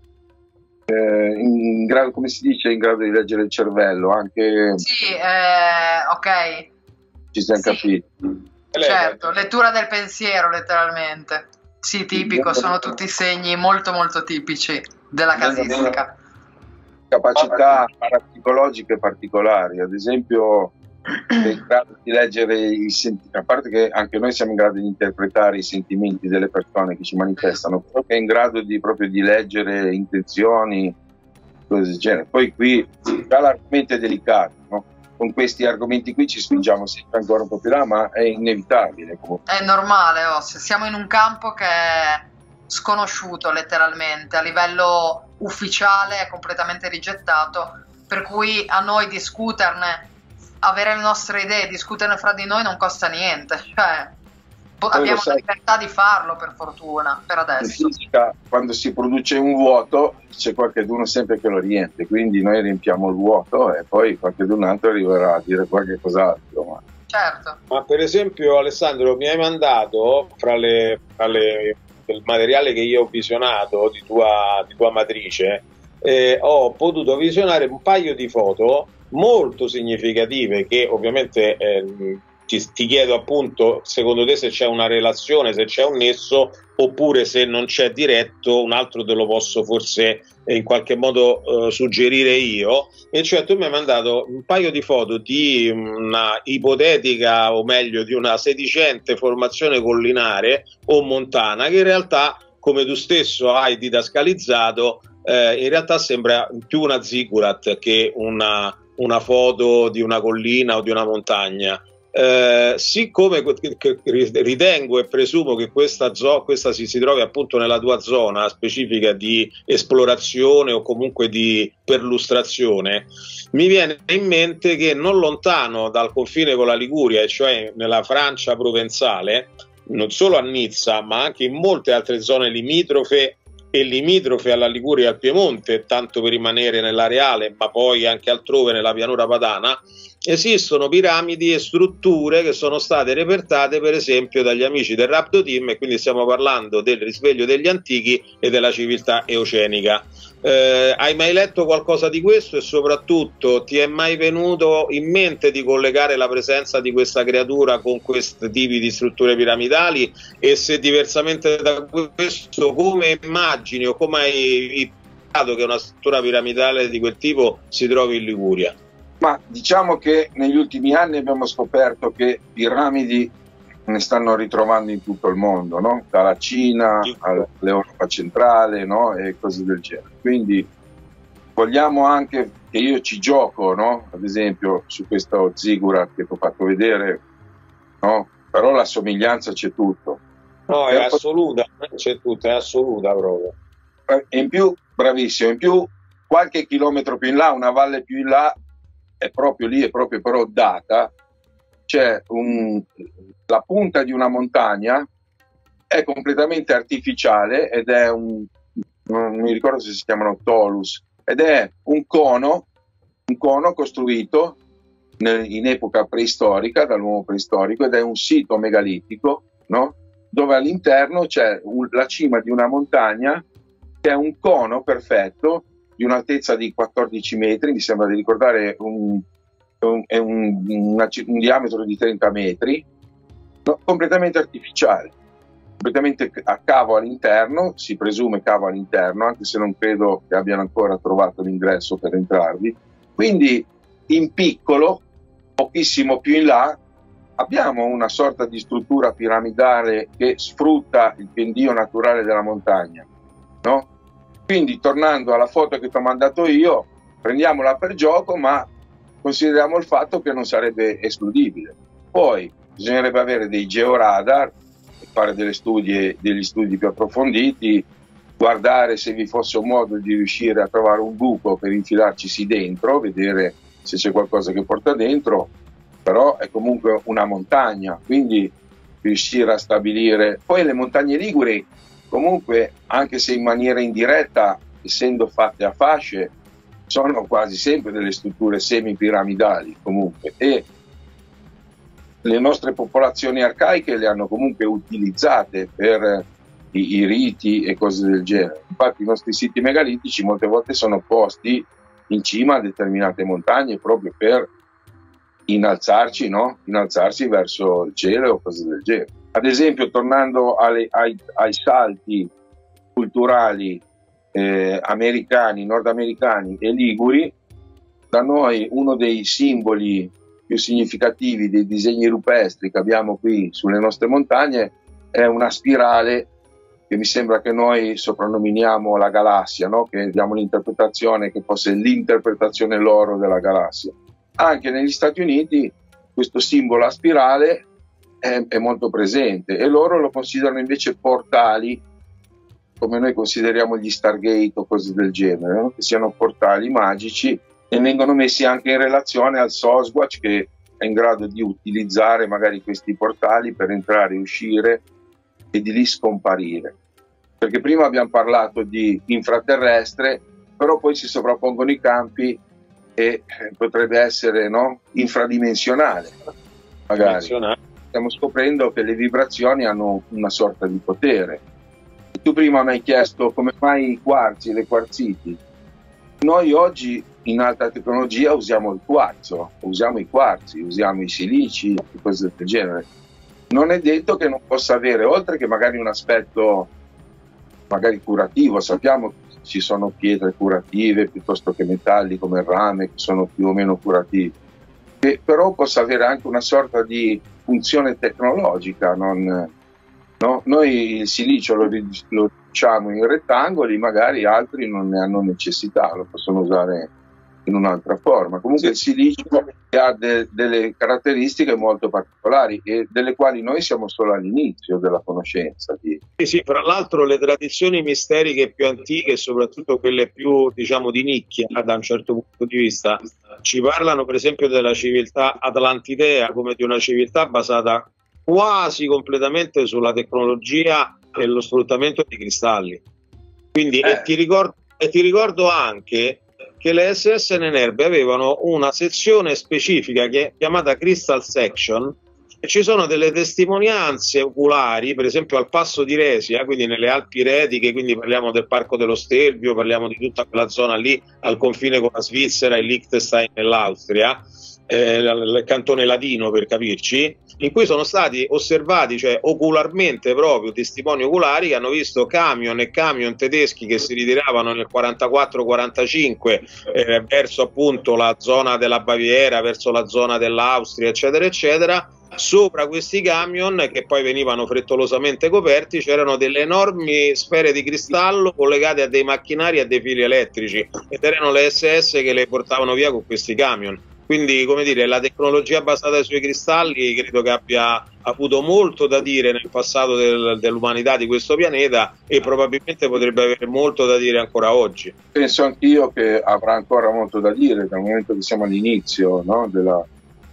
eh, in grado, come si dice, in grado di leggere il cervello, anche. Sì, eh, ok. Ci siamo sì. capiti. Certo, lettura del pensiero letteralmente. Sì, tipico, sono tutti segni molto molto tipici della casistica. Capacità parapsicologiche particolari, ad esempio è in grado di leggere i sentimenti, a parte che anche noi siamo in grado di interpretare i sentimenti delle persone che ci manifestano, però che è in grado di proprio di leggere intenzioni, cose del genere. Poi qui già l'argomento è delicato, no? Con questi argomenti qui ci spingiamo sempre ancora un po' più là, ma è inevitabile comunque. È normale, oh, se siamo in un campo che è sconosciuto letteralmente, a livello ufficiale è completamente rigettato, per cui a noi discuterne, avere le nostre idee, discuterne fra di noi non costa niente, cioè abbiamo la libertà di farlo, per fortuna, per adesso. In fisica, quando si produce un vuoto c'è qualcuno sempre che lo riempie, quindi noi riempiamo il vuoto e poi qualcun altro arriverà a dire qualche cos'altro. Ma... Certo. Ma per esempio, Alessandro, mi hai mandato fra le, fra le il materiale che io ho visionato di tua, di tua matrice, eh, ho potuto visionare un paio di foto molto significative che ovviamente eh, ti, ti chiedo appunto, secondo te se c'è una relazione, se c'è un nesso, oppure se non c'è diretto, un altro te lo posso forse in qualche modo eh, suggerire io. E cioè tu mi hai mandato un paio di foto di una ipotetica, o meglio di una sedicente formazione collinare o montana, che in realtà, come tu stesso hai didascalizzato, eh, in realtà sembra più una ziggurat che una, una foto di una collina o di una montagna. Eh, siccome ritengo e presumo che questa, zo questa si, si trovi appunto nella tua zona specifica di esplorazione o comunque di perlustrazione, mi viene in mente che non lontano dal confine con la Liguria, e cioè nella Francia provenzale, non solo a Nizza ma anche in molte altre zone limitrofe e limitrofe alla Liguria e al Piemonte, tanto per rimanere nell'areale, ma poi anche altrove nella pianura padana, esistono piramidi e strutture che sono state repertate per esempio dagli amici del Rhabdo Team, e quindi stiamo parlando del risveglio degli antichi e della civiltà eocenica. Eh, hai mai letto qualcosa di questo, e soprattutto ti è mai venuto in mente di collegare la presenza di questa creatura con questi tipi di strutture piramidali? E se diversamente da questo, come immagini o come hai pensato che una struttura piramidale di quel tipo si trovi in Liguria? Ma diciamo che negli ultimi anni abbiamo scoperto che piramidi ne stanno ritrovando in tutto il mondo, no? Dalla Cina all'Europa centrale, no? E cose del genere. Quindi vogliamo anche che io ci gioco, no? Ad esempio su questo ziggurat che ti ho fatto vedere, no? Però la somiglianza c'è tutto. No, è assoluta, c'è tutto, è assoluta proprio. E in più, bravissimo, in più qualche chilometro più in là, una valle più in là, è proprio lì, è proprio però data, c'è un, la punta di una montagna è completamente artificiale ed è un, non mi ricordo se si chiamano tolus, ed è un cono, un cono costruito nel, in epoca preistorica, dall'uomo preistorico, ed è un sito megalitico, no? Dove all'interno c'è la cima di una montagna che è un cono perfetto di un'altezza di quattordici metri, mi sembra di ricordare un, un, un, una, un diametro di trenta metri, no, completamente artificiale, completamente a cavo all'interno, si presume cavo all'interno, anche se non credo che abbiano ancora trovato l'ingresso per entrarvi. Quindi in piccolo, pochissimo più in là, abbiamo una sorta di struttura piramidale che sfrutta il pendio naturale della montagna, no? Quindi, tornando alla foto che ti ho mandato io, prendiamola per gioco, ma consideriamo il fatto che non sarebbe escludibile. Poi bisognerebbe avere dei georadar, fare delle studi, degli studi più approfonditi, guardare se vi fosse un modo di riuscire a trovare un buco per infilarci dentro, vedere se c'è qualcosa che porta dentro, però è comunque una montagna, quindi riuscire a stabilire. Poi le montagne liguri, comunque, anche se in maniera indiretta, essendo fatte a fasce, sono quasi sempre delle strutture semipiramidali comunque, e le nostre popolazioni arcaiche le hanno comunque utilizzate per i, i riti e cose del genere. Infatti i nostri siti megalitici molte volte sono posti in cima a determinate montagne proprio per innalzarci, no? Innalzarsi verso il cielo o cose del genere. Ad esempio, tornando alle, ai, ai salti culturali eh, americani, nordamericani e liguri, da noi uno dei simboli più significativi dei disegni rupestri che abbiamo qui sulle nostre montagne è una spirale che mi sembra che noi soprannominiamo la galassia, no? Che diamo l'interpretazione che fosse l'interpretazione loro della galassia. Anche negli Stati Uniti questo simbolo a spirale è, è molto presente e loro lo considerano invece portali, come noi consideriamo gli Stargate o cose del genere, no? Che siano portali magici, e vengono messi anche in relazione al Sasquatch, che è in grado di utilizzare magari questi portali per entrare e uscire e di lì scomparire. Perché prima abbiamo parlato di infraterrestre, però poi si sovrappongono i campi e potrebbe essere, no, infradimensionale magari. Stiamo scoprendo che le vibrazioni hanno una sorta di potere. Tu prima mi hai chiesto come mai i quarzi e le quarziti. Noi oggi in alta tecnologia usiamo il quarzo, usiamo i quarzi, usiamo i silici e cose del genere. Non è detto che non possa avere, oltre che magari un aspetto magari curativo, sappiamo che ci sono pietre curative piuttosto che metalli come il rame che sono più o meno curativi, che però possa avere anche una sorta di funzione tecnologica. Non, no? Noi il silicio lo, lo riduciamo in rettangoli, magari altri non ne hanno necessità, lo possono usare in un'altra forma. Comunque il silicio ha de, delle caratteristiche molto particolari e delle quali noi siamo solo all'inizio della conoscenza. Di... Sì, sì, fra l'altro le tradizioni misteriche più antiche, soprattutto quelle più, diciamo, di nicchia da un certo punto di vista, ci parlano per esempio della civiltà atlantidea come di una civiltà basata quasi completamente sulla tecnologia e lo sfruttamento di cristalli. Quindi eh. e, ti ricordo, e ti ricordo anche che le S S N N avevano una sezione specifica che è chiamata Crystal Section, e ci sono delle testimonianze oculari, per esempio al Passo di Resia, quindi nelle Alpi Retiche, quindi parliamo del Parco dello Stelvio, parliamo di tutta quella zona lì al confine con la Svizzera, il Liechtenstein e l'Austria, eh, il cantone latino per capirci, in cui sono stati osservati, cioè ocularmente proprio, testimoni oculari che hanno visto camion e camion tedeschi che si ritiravano nel quarantaquattro quarantacinque eh, verso appunto la zona della Baviera, verso la zona dell'Austria, eccetera eccetera. Sopra questi camion, che poi venivano frettolosamente coperti, c'erano delle enormi sfere di cristallo collegate a dei macchinari e a dei fili elettrici, ed erano le S S che le portavano via con questi camion. Quindi, come dire, la tecnologia basata sui cristalli credo che abbia avuto molto da dire nel passato del, dell'umanità di questo pianeta, e probabilmente potrebbe avere molto da dire ancora oggi. Penso anch'io che avrà ancora molto da dire, dal momento che siamo all'inizio, no, della...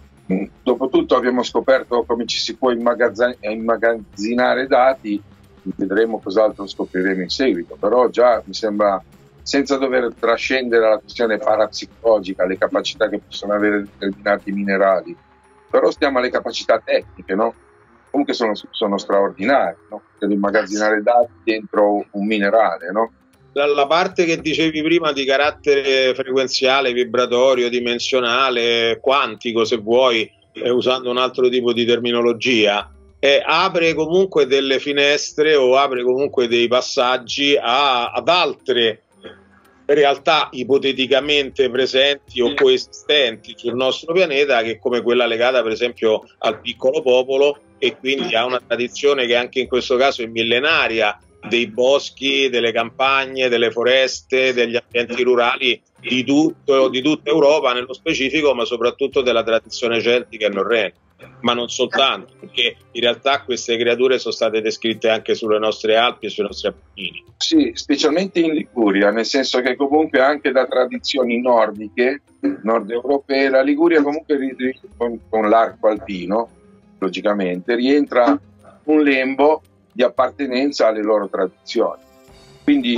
Dopotutto abbiamo scoperto come ci si può immagazzinare dati, vedremo cos'altro scopriremo in seguito, però già mi sembra, senza dover trascendere la questione parapsicologica, le capacità che possono avere determinati minerali, però stiamo alle capacità tecniche, no? Comunque sono, sono straordinarie, no? Per immagazzinare dati dentro un minerale, no? La, la parte che dicevi prima di carattere frequenziale, vibratorio, dimensionale, quantico se vuoi, eh, usando un altro tipo di terminologia, eh, apre comunque delle finestre o apre comunque dei passaggi a, ad altre realtà ipoteticamente presenti o coesistenti sul nostro pianeta, che come quella legata per esempio al piccolo popolo, e quindi a una tradizione che anche in questo caso è millenaria, dei boschi, delle campagne, delle foreste, degli ambienti rurali di, tutto, di tutta Europa nello specifico, ma soprattutto della tradizione celtica e norrena, ma non soltanto, perché in realtà queste creature sono state descritte anche sulle nostre Alpi e sui nostri Appennini. Sì, specialmente in Liguria, nel senso che comunque anche da tradizioni nordiche, nord europee, la Liguria comunque con, con l'arco alpino, logicamente, rientra un lembo di appartenenza alle loro tradizioni. Quindi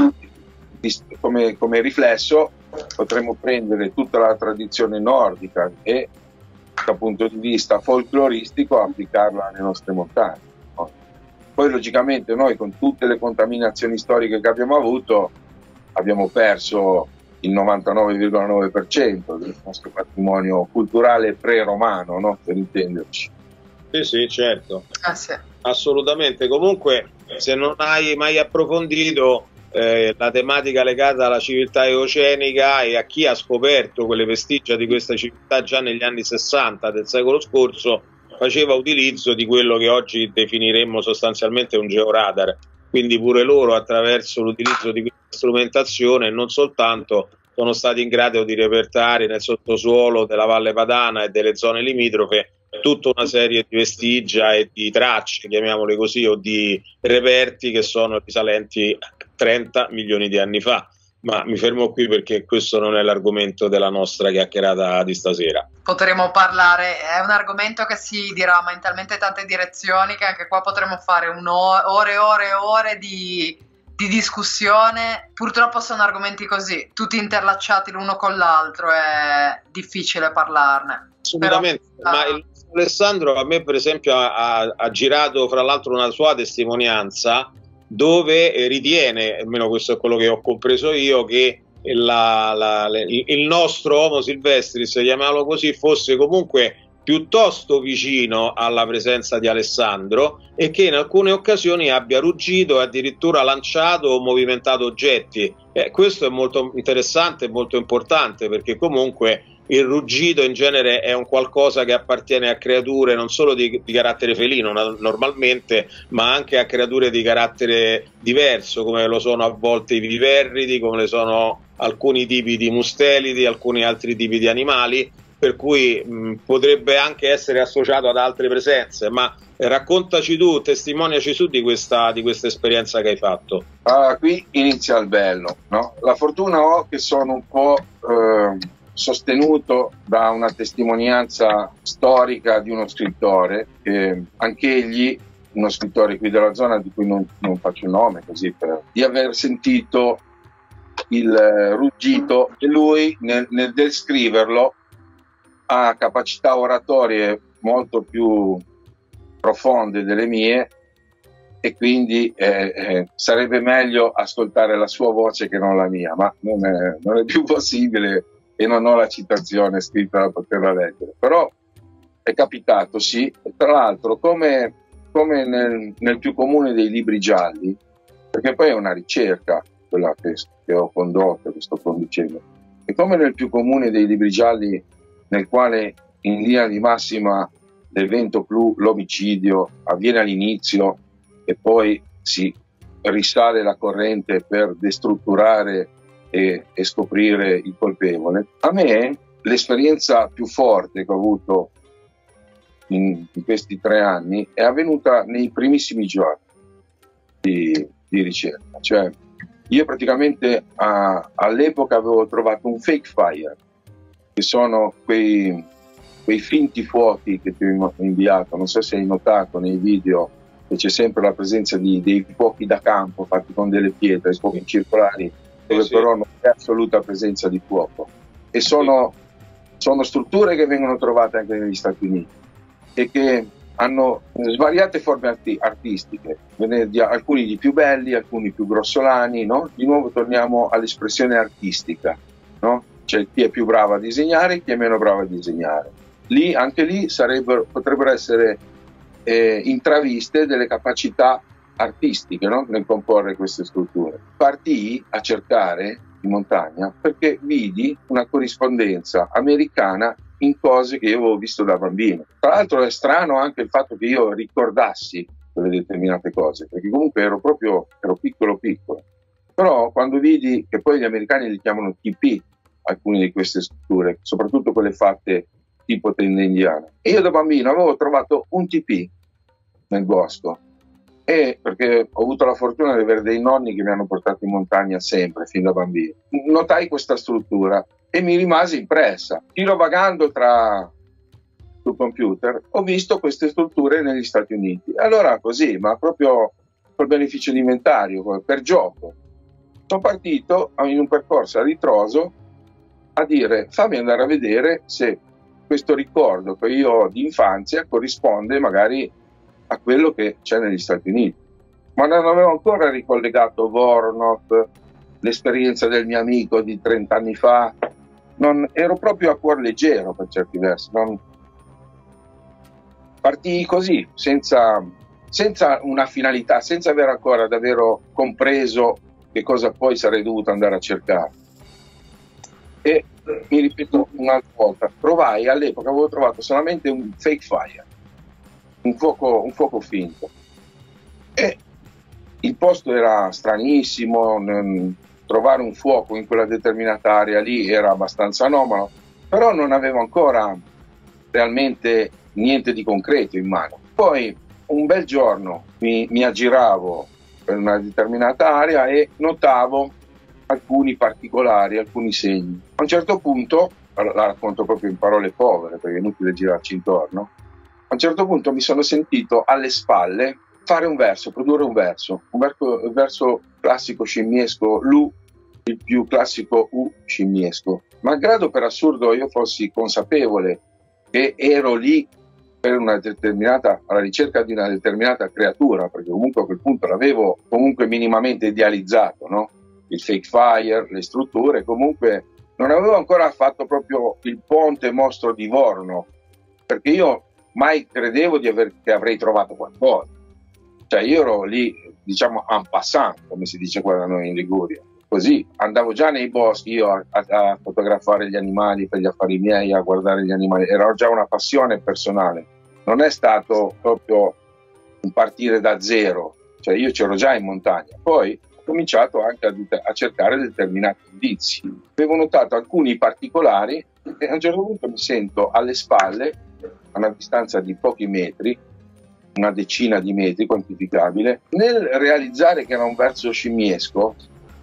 come, come riflesso potremmo prendere tutta la tradizione nordica e dal punto di vista folcloristico applicarla alle nostre montagne. No? Poi logicamente noi con tutte le contaminazioni storiche che abbiamo avuto abbiamo perso il novantanove virgola nove per cento del nostro patrimonio culturale pre-romano, no? Per intenderci. Sì, sì, certo. Ah, sì. Assolutamente. Comunque, se non hai mai approfondito eh, la tematica legata alla civiltà eocenica e a chi ha scoperto quelle vestigia di questa civiltà già negli anni sessanta del secolo scorso, faceva utilizzo di quello che oggi definiremmo sostanzialmente un georadar. Quindi pure loro, attraverso l'utilizzo di questa strumentazione, non soltanto sono stati in grado di repertare nel sottosuolo della Valle Padana e delle zone limitrofe tutta una serie di vestigia e di tracce, chiamiamole così, o di reperti che sono risalenti a trenta milioni di anni fa. Ma mi fermo qui perché questo non è l'argomento della nostra chiacchierata di stasera. Potremo parlare, è un argomento che si dirama in talmente tante direzioni che anche qua potremo fare ore e ore e ore di, di discussione. Purtroppo sono argomenti così, tutti interlacciati l'uno con l'altro, è difficile parlarne. Assolutamente, Però, ma il Alessandro a me per esempio ha, ha girato fra l'altro una sua testimonianza dove ritiene, almeno questo è quello che ho compreso io, che la, la, il nostro Homo silvestris, chiamiamolo così, fosse comunque piuttosto vicino alla presenza di Alessandro e che in alcune occasioni abbia ruggito e addirittura lanciato o movimentato oggetti. Eh, questo è molto interessante e molto importante, perché comunque il ruggito in genere è un qualcosa che appartiene a creature non solo di, di carattere felino normalmente, ma anche a creature di carattere diverso, come lo sono a volte i viverridi, come le sono alcuni tipi di mustelidi, alcuni altri tipi di animali, per cui mh, potrebbe anche essere associato ad altre presenze. Ma eh, raccontaci tu, testimoniaci su di questa, di questa esperienza che hai fatto. Ah, qui inizia il bello, no? La fortuna ho che sono un po' eh, sostenuto da una testimonianza storica di uno scrittore, che anch'egli, uno scrittore qui della zona di cui non, non faccio il nome, così per, di aver sentito il eh, ruggito, e lui nel, nel descriverlo ha capacità oratorie molto più profonde delle mie, e quindi eh, eh, sarebbe meglio ascoltare la sua voce che non la mia, ma non è, non è più possibile e non ho la citazione scritta da poterla leggere. Però è capitato, sì, e tra l'altro come, come nel, nel più comune dei libri gialli, perché poi è una ricerca quella che, che ho condotto, che sto conducendo, e come nel più comune dei libri gialli, nel quale in linea di massima l'evento clou, l'omicidio, avviene all'inizio e poi si risale la corrente per destrutturare e, e scoprire il colpevole. A me l'esperienza più forte che ho avuto in, in questi tre anni è avvenuta nei primissimi giorni di, di ricerca. Cioè, io praticamente a, all'epoca avevo trovato un fake fire, che sono quei, quei finti fuochi che ti ho inviato. Non so se hai notato nei video che c'è sempre la presenza di, dei fuochi da campo fatti con delle pietre, fuochi circolari, dove sì, però non c'è assoluta presenza di fuoco. E sono, sono strutture che vengono trovate anche negli Stati Uniti e che hanno svariate forme arti artistiche, di, alcuni di più belli, alcuni più grossolani, no? Di nuovo torniamo all'espressione artistica, no? C'è chi è più bravo a disegnare, chi è meno bravo a disegnare. Lì, anche lì sarebbero, potrebbero essere eh, intraviste delle capacità artistiche, no? Nel comporre queste strutture. Partii a cercare in montagna perché vidi una corrispondenza americana in cose che io avevo visto da bambino. Tra l'altro è strano anche il fatto che io ricordassi quelle determinate cose, perché comunque ero proprio ero piccolo piccolo. Però quando vidi che poi gli americani li chiamano T P, alcune di queste strutture, soprattutto quelle fatte tipo tenda indiana, e io da bambino avevo trovato un T P nel bosco, e perché ho avuto la fortuna di avere dei nonni che mi hanno portato in montagna sempre, fin da bambino. Notai questa struttura e mi rimase impressa. Girovagando tra sul computer ho visto queste strutture negli Stati Uniti. Allora così, ma proprio col beneficio di inventario, per gioco, sono partito in un percorso a ritroso a dire fammi andare a vedere se questo ricordo che io ho di infanzia corrisponde magari a quello che c'è negli Stati Uniti. Ma non avevo ancora ricollegato Voronov, l'esperienza del mio amico di trent'anni fa. Non, ero proprio a cuor leggero per certi versi. Non, partii così, senza, senza una finalità, senza aver ancora davvero compreso che cosa poi sarei dovuto andare a cercare. E mi ripeto un'altra volta, provai, all'epoca avevo trovato solamente un fake fire, un fuoco, un fuoco finto. E il posto era stranissimo, n- trovare un fuoco in quella determinata area lì era abbastanza anomalo, però non avevo ancora realmente niente di concreto in mano. Poi un bel giorno mi, mi aggiravo per una determinata area e notavo alcuni particolari, alcuni segni. A un certo punto, la racconto proprio in parole povere perché è inutile girarci intorno, a un certo punto mi sono sentito alle spalle fare un verso, produrre un verso, un verso, un verso classico scimmiesco, l'U, il più classico U scimmiesco. Malgrado per assurdo io fossi consapevole che ero lì per una determinata, alla ricerca di una determinata creatura, perché comunque a quel punto l'avevo comunque minimamente idealizzato, no? Il fake fire, le strutture, comunque non avevo ancora fatto proprio il ponte mostro di Voronov, perché io mai credevo di aver, che avrei trovato qualcosa. Cioè io ero lì, diciamo, en passant, come si dice qua da noi in Liguria. Così andavo già nei boschi io a, a, a fotografare gli animali per gli affari miei, a guardare gli animali, era già una passione personale, non è stato proprio un partire da zero, cioè io c'ero già in montagna, poi ho cominciato anche a, a cercare determinati indizi, avevo notato alcuni particolari e a un certo punto mi sento alle spalle, a una distanza di pochi metri, una decina di metri quantificabile, nel realizzare che era un verso scimmiesco.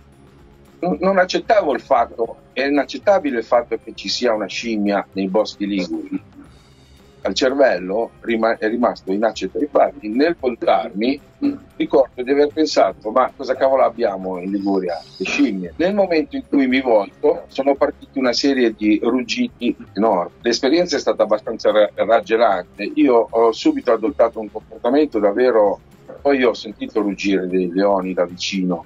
Non accettavo il fatto, è inaccettabile il fatto che ci sia una scimmia nei boschi liguri. Al cervello è rimasto inaccettabile. Nel voltarmi ricordo di aver pensato, ma cosa cavolo abbiamo in Liguria? Le scimmie. Nel momento in cui mi volto sono partiti una serie di ruggiti enormi. L'esperienza è stata abbastanza raggelante. Io ho subito adottato un comportamento davvero, poi ho sentito ruggire dei leoni da vicino.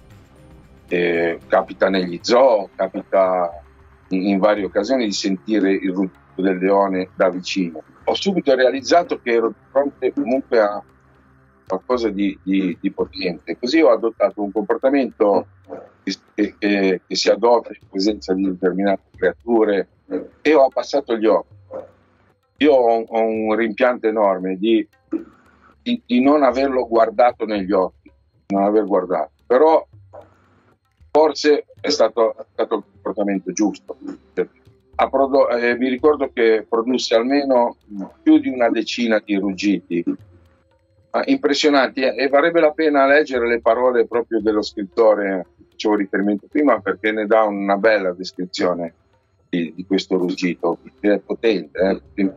Eh, capita negli zoo, capita in, in varie occasioni di sentire il ruggito del leone da vicino. Ho subito realizzato che ero di fronte comunque a qualcosa di, di, di potente, così ho adottato un comportamento che, che, che si adotta in presenza di determinate creature e ho abbassato gli occhi. Io ho, ho un rimpianto enorme di, di, di non averlo guardato negli occhi, non aver guardato, però forse è stato, è stato il comportamento giusto. A prodo- eh, mi ricordo che produsse almeno più di una decina di ruggiti eh, impressionanti eh, e varrebbe la pena leggere le parole proprio dello scrittore a cui facevo riferimento prima, perché ne dà una bella descrizione di, di questo ruggito, che è potente, eh,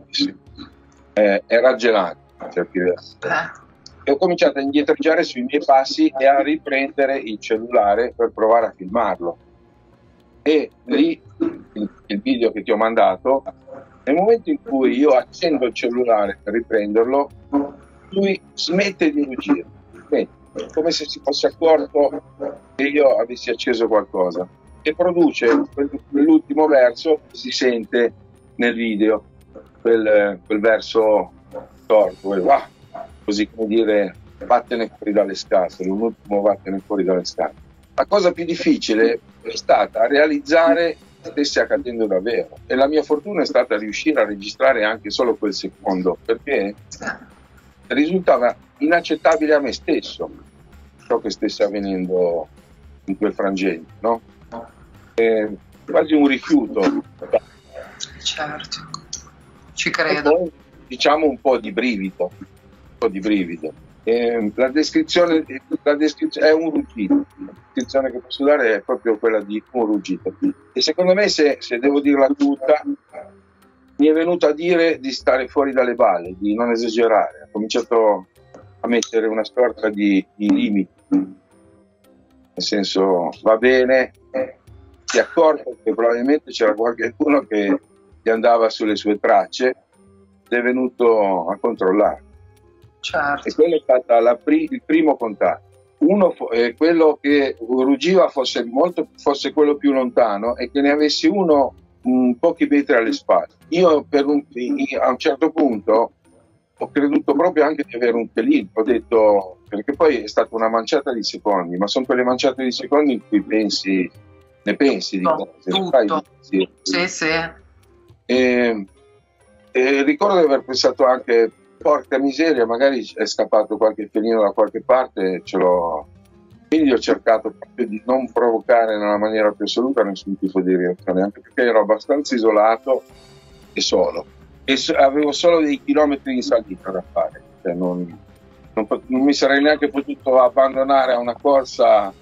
è, è raggelante a certi versi. E ho cominciato a indietreggiare sui miei passi e a riprendere il cellulare per provare a filmarlo. E lì, il, il video che ti ho mandato, nel momento in cui io accendo il cellulare per riprenderlo, lui smette di ruggire, come se si fosse accorto che io avessi acceso qualcosa, e produce quell'ultimo verso che si sente nel video, quel, quel verso torto, quel wah, così come dire vattene fuori dalle scatole, un ultimo vattene fuori dalle scatole. La cosa più difficile è stata realizzare che stesse accadendo davvero, e la mia fortuna è stata riuscire a registrare anche solo quel secondo, perché risultava inaccettabile a me stesso ciò che stesse avvenendo in quel frangente, no? È quasi un rifiuto. Certo, ci credo. Poi, diciamo un po' di brivido, un po' di brivido. Eh, la descrizione, la descrizione è un ruggito, la descrizione che posso dare è proprio quella di un ruggito, e secondo me se, se devo dirla tutta mi è venuto a dire di stare fuori dalle balle, di non esagerare. Ho cominciato a mettere una sorta di, di limiti, nel senso va bene, si è accorto che probabilmente c'era qualcuno che gli andava sulle sue tracce ed è venuto a controllare. Certo. E quello è stato la pri- il primo contatto. Uno, eh, quello che ruggiva fosse, molto, fosse quello più lontano e che ne avessi uno mh, pochi metri alle spalle. Io per un, a un certo punto ho creduto proprio anche di avere un pelino, ho detto, perché poi è stata una manciata di secondi, ma sono quelle manciate di secondi in cui pensi, ne pensi di no, cose, tutto. fai di pensieri. Sì, sì. E, e ricordo di aver pensato anche, porca miseria, magari è scappato qualche felino da qualche parte, ce l'ho. Quindi ho cercato proprio di non provocare nella maniera più assoluta nessun tipo di reazione, anche perché ero abbastanza isolato e solo. E so, avevo solo dei chilometri in salita da fare, cioè non, non, non mi sarei neanche potuto abbandonare a una corsa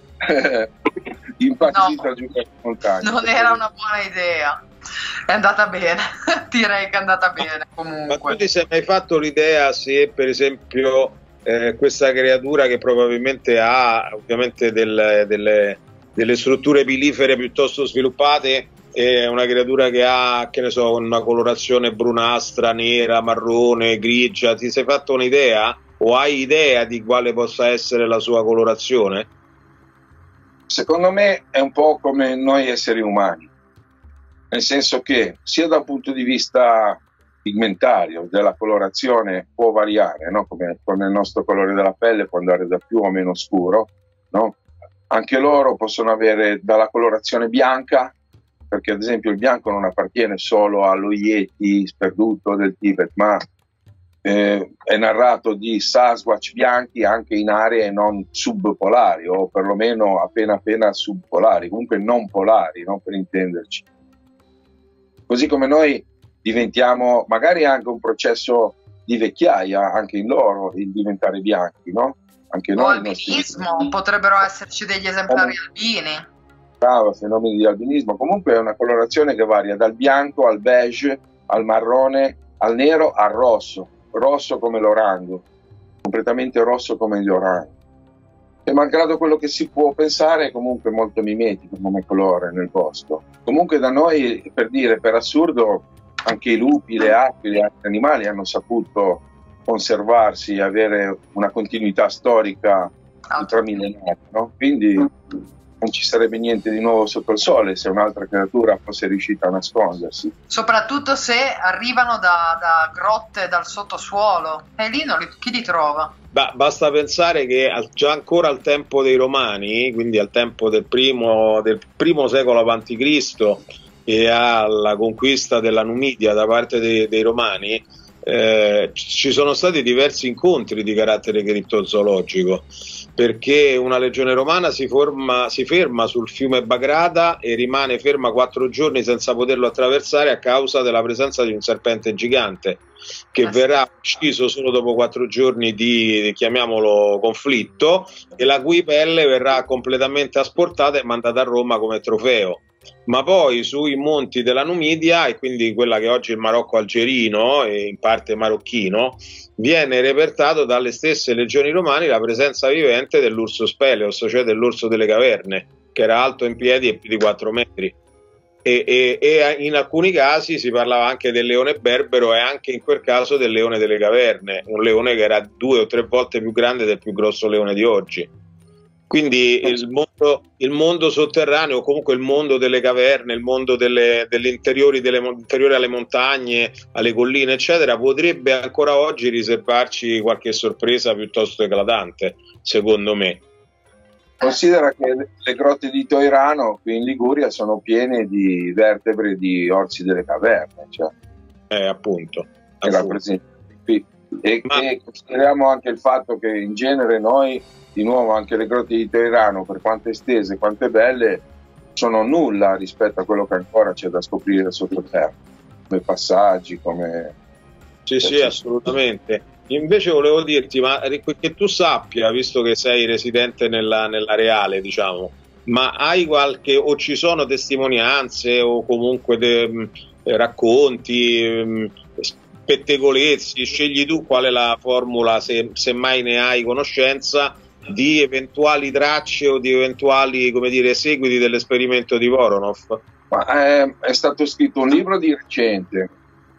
impazzita no, giù per montagna. Non era una buona idea. È andata bene, direi che è andata bene comunque. Ma tu ti sei mai fatto l'idea se per esempio eh, questa creatura che probabilmente ha ovviamente del, delle, delle strutture pilifere piuttosto sviluppate, è una creatura che ha, che ne so, una colorazione brunastra, nera, marrone, grigia, ti sei fatto un'idea o hai idea di quale possa essere la sua colorazione? Secondo me è un po' come noi esseri umani. Nel senso che sia dal punto di vista pigmentario, della colorazione può variare, no? Come con il nostro colore della pelle può andare da più o meno scuro, no? Anche loro possono avere dalla colorazione bianca, perché ad esempio il bianco non appartiene solo allo Yeti sperduto del Tibet, ma eh, è narrato di Sasquatch bianchi anche in aree non subpolari o perlomeno appena appena subpolari, comunque non polari, no? Per intenderci. Così come noi diventiamo, magari anche un processo di vecchiaia, anche in loro, il diventare bianchi, no? Anche o noi. albinismo, nostri... potrebbero esserci degli esemplari oh. albini. Bravo, fenomeni di albinismo. Comunque è una colorazione che varia dal bianco al beige, al marrone, al nero, al rosso. Rosso come l'orango, completamente rosso come gli oranghi. E malgrado quello che si può pensare, è comunque molto mimetico come colore nel bosco. Comunque da noi, per dire, per assurdo, anche i lupi, le api, gli altri animali hanno saputo conservarsi e avere una continuità storica ultramillenaria, no? Quindi non ci sarebbe niente di nuovo sotto il sole se un'altra creatura fosse riuscita a nascondersi. Soprattutto se arrivano da, da grotte, dal sottosuolo, e lì non li, chi li trova? Bah, basta pensare che al, già ancora al tempo dei Romani, quindi al tempo del primo, del primo secolo avanti Cristo e alla conquista della Numidia da parte dei, dei Romani, eh, ci sono stati diversi incontri di carattere criptozoologico, perché una legione romana si, forma, si ferma sul fiume Bagrata e rimane ferma quattro giorni senza poterlo attraversare a causa della presenza di un serpente gigante che verrà ucciso solo dopo quattro giorni di, chiamiamolo, conflitto, e la cui pelle verrà completamente asportata e mandata a Roma come trofeo. Ma poi sui monti della Numidia, e quindi quella che oggi è il Marocco algerino e in parte marocchino, viene repertato dalle stesse legioni romane la presenza vivente dell'Ursus Peleus, cioè dell'orso delle caverne, che era alto in piedi e più di quattro metri. E, e, e in alcuni casi si parlava anche del leone berbero e anche in quel caso del leone delle caverne, un leone che era due o tre volte più grande del più grosso leone di oggi. Quindi il mondo, il mondo sotterraneo, o comunque il mondo delle caverne, il mondo delle, delle interiori, delle interiori alle montagne, alle colline, eccetera, potrebbe ancora oggi riservarci qualche sorpresa piuttosto eclatante, secondo me. Considera che le grotte di Toirano qui in Liguria sono piene di vertebre di orsi delle caverne, cioè eh, appunto, che rappresentano qui. E, Ma... e consideriamo anche il fatto che in genere noi, di nuovo, anche le grotte di Toirano, per quanto estese, quante belle, sono nulla rispetto a quello che ancora c'è da scoprire sottoterra, come passaggi, come... Sì, sì, assolutamente. Invece volevo dirti, ma che tu sappia, visto che sei residente nella, nella Reale, diciamo, ma hai qualche, o ci sono testimonianze o comunque de, racconti, pettegolezzi, scegli tu qual è la formula, se, se mai ne hai conoscenza, di eventuali tracce o di eventuali, come dire, seguiti dell'esperimento di Voronov? Ma è, è stato scritto un libro di recente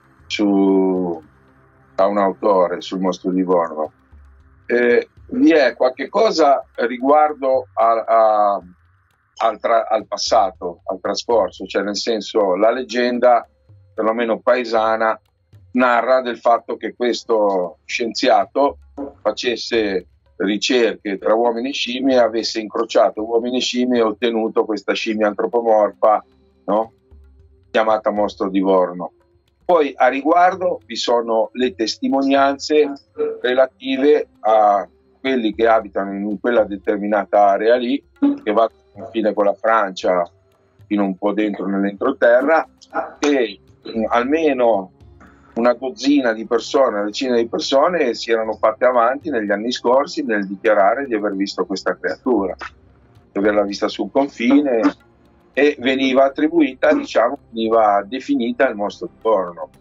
su, da un autore sul mostro di Borno. Eh, vi è qualche cosa riguardo a, a, al, tra, al passato, al trascorso, cioè nel senso la leggenda, perlomeno paesana, narra del fatto che questo scienziato facesse ricerche tra uomini e scimmie, avesse incrociato uomini e scimmie e ottenuto questa scimmia antropomorfa, no? Chiamata mostro di Borno. Poi a riguardo vi sono le testimonianze relative a quelli che abitano in quella determinata area lì, che va confine con la Francia fino un po' dentro nell'entroterra, e mh, almeno una dozzina di persone, una decina di persone si erano fatte avanti negli anni scorsi nel dichiarare di aver visto questa creatura, di averla vista sul confine, e veniva attribuita, diciamo, veniva definita il mostro di Borno.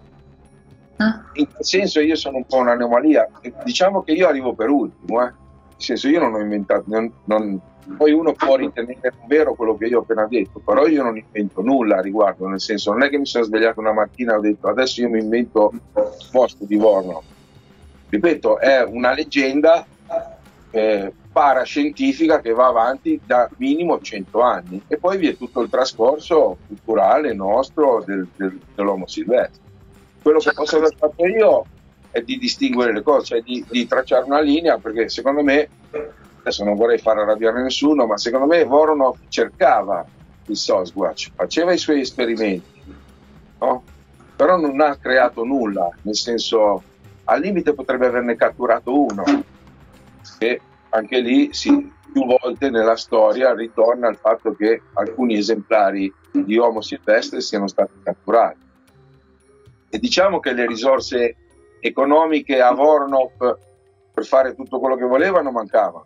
In quel senso io sono un po' un'anomalia, diciamo che io arrivo per ultimo, eh. Nel senso, io non ho inventato, non, non, poi uno può ritenere vero quello che io ho appena detto, però io non invento nulla a riguardo, nel senso, non è che mi sono svegliato una mattina e ho detto adesso io mi invento il mostro di Borno. Ripeto, è una leggenda eh, parascientifica che va avanti da minimo cento anni, e poi vi è tutto il trascorso culturale nostro del, del, dell'Homo silvestre. Quello che posso aver fatto io è di distinguere le cose, cioè di, di tracciare una linea, perché secondo me, adesso non vorrei far arrabbiare nessuno, ma secondo me Voronov cercava il Sasquatch, faceva i suoi esperimenti, no? Però non ha creato nulla, nel senso, al limite potrebbe averne catturato uno, e anche lì sì, più volte nella storia ritorna il fatto che alcuni esemplari di Homo silvestre siano stati catturati. E diciamo che le risorse economiche a Voronov per fare tutto quello che volevano mancavano.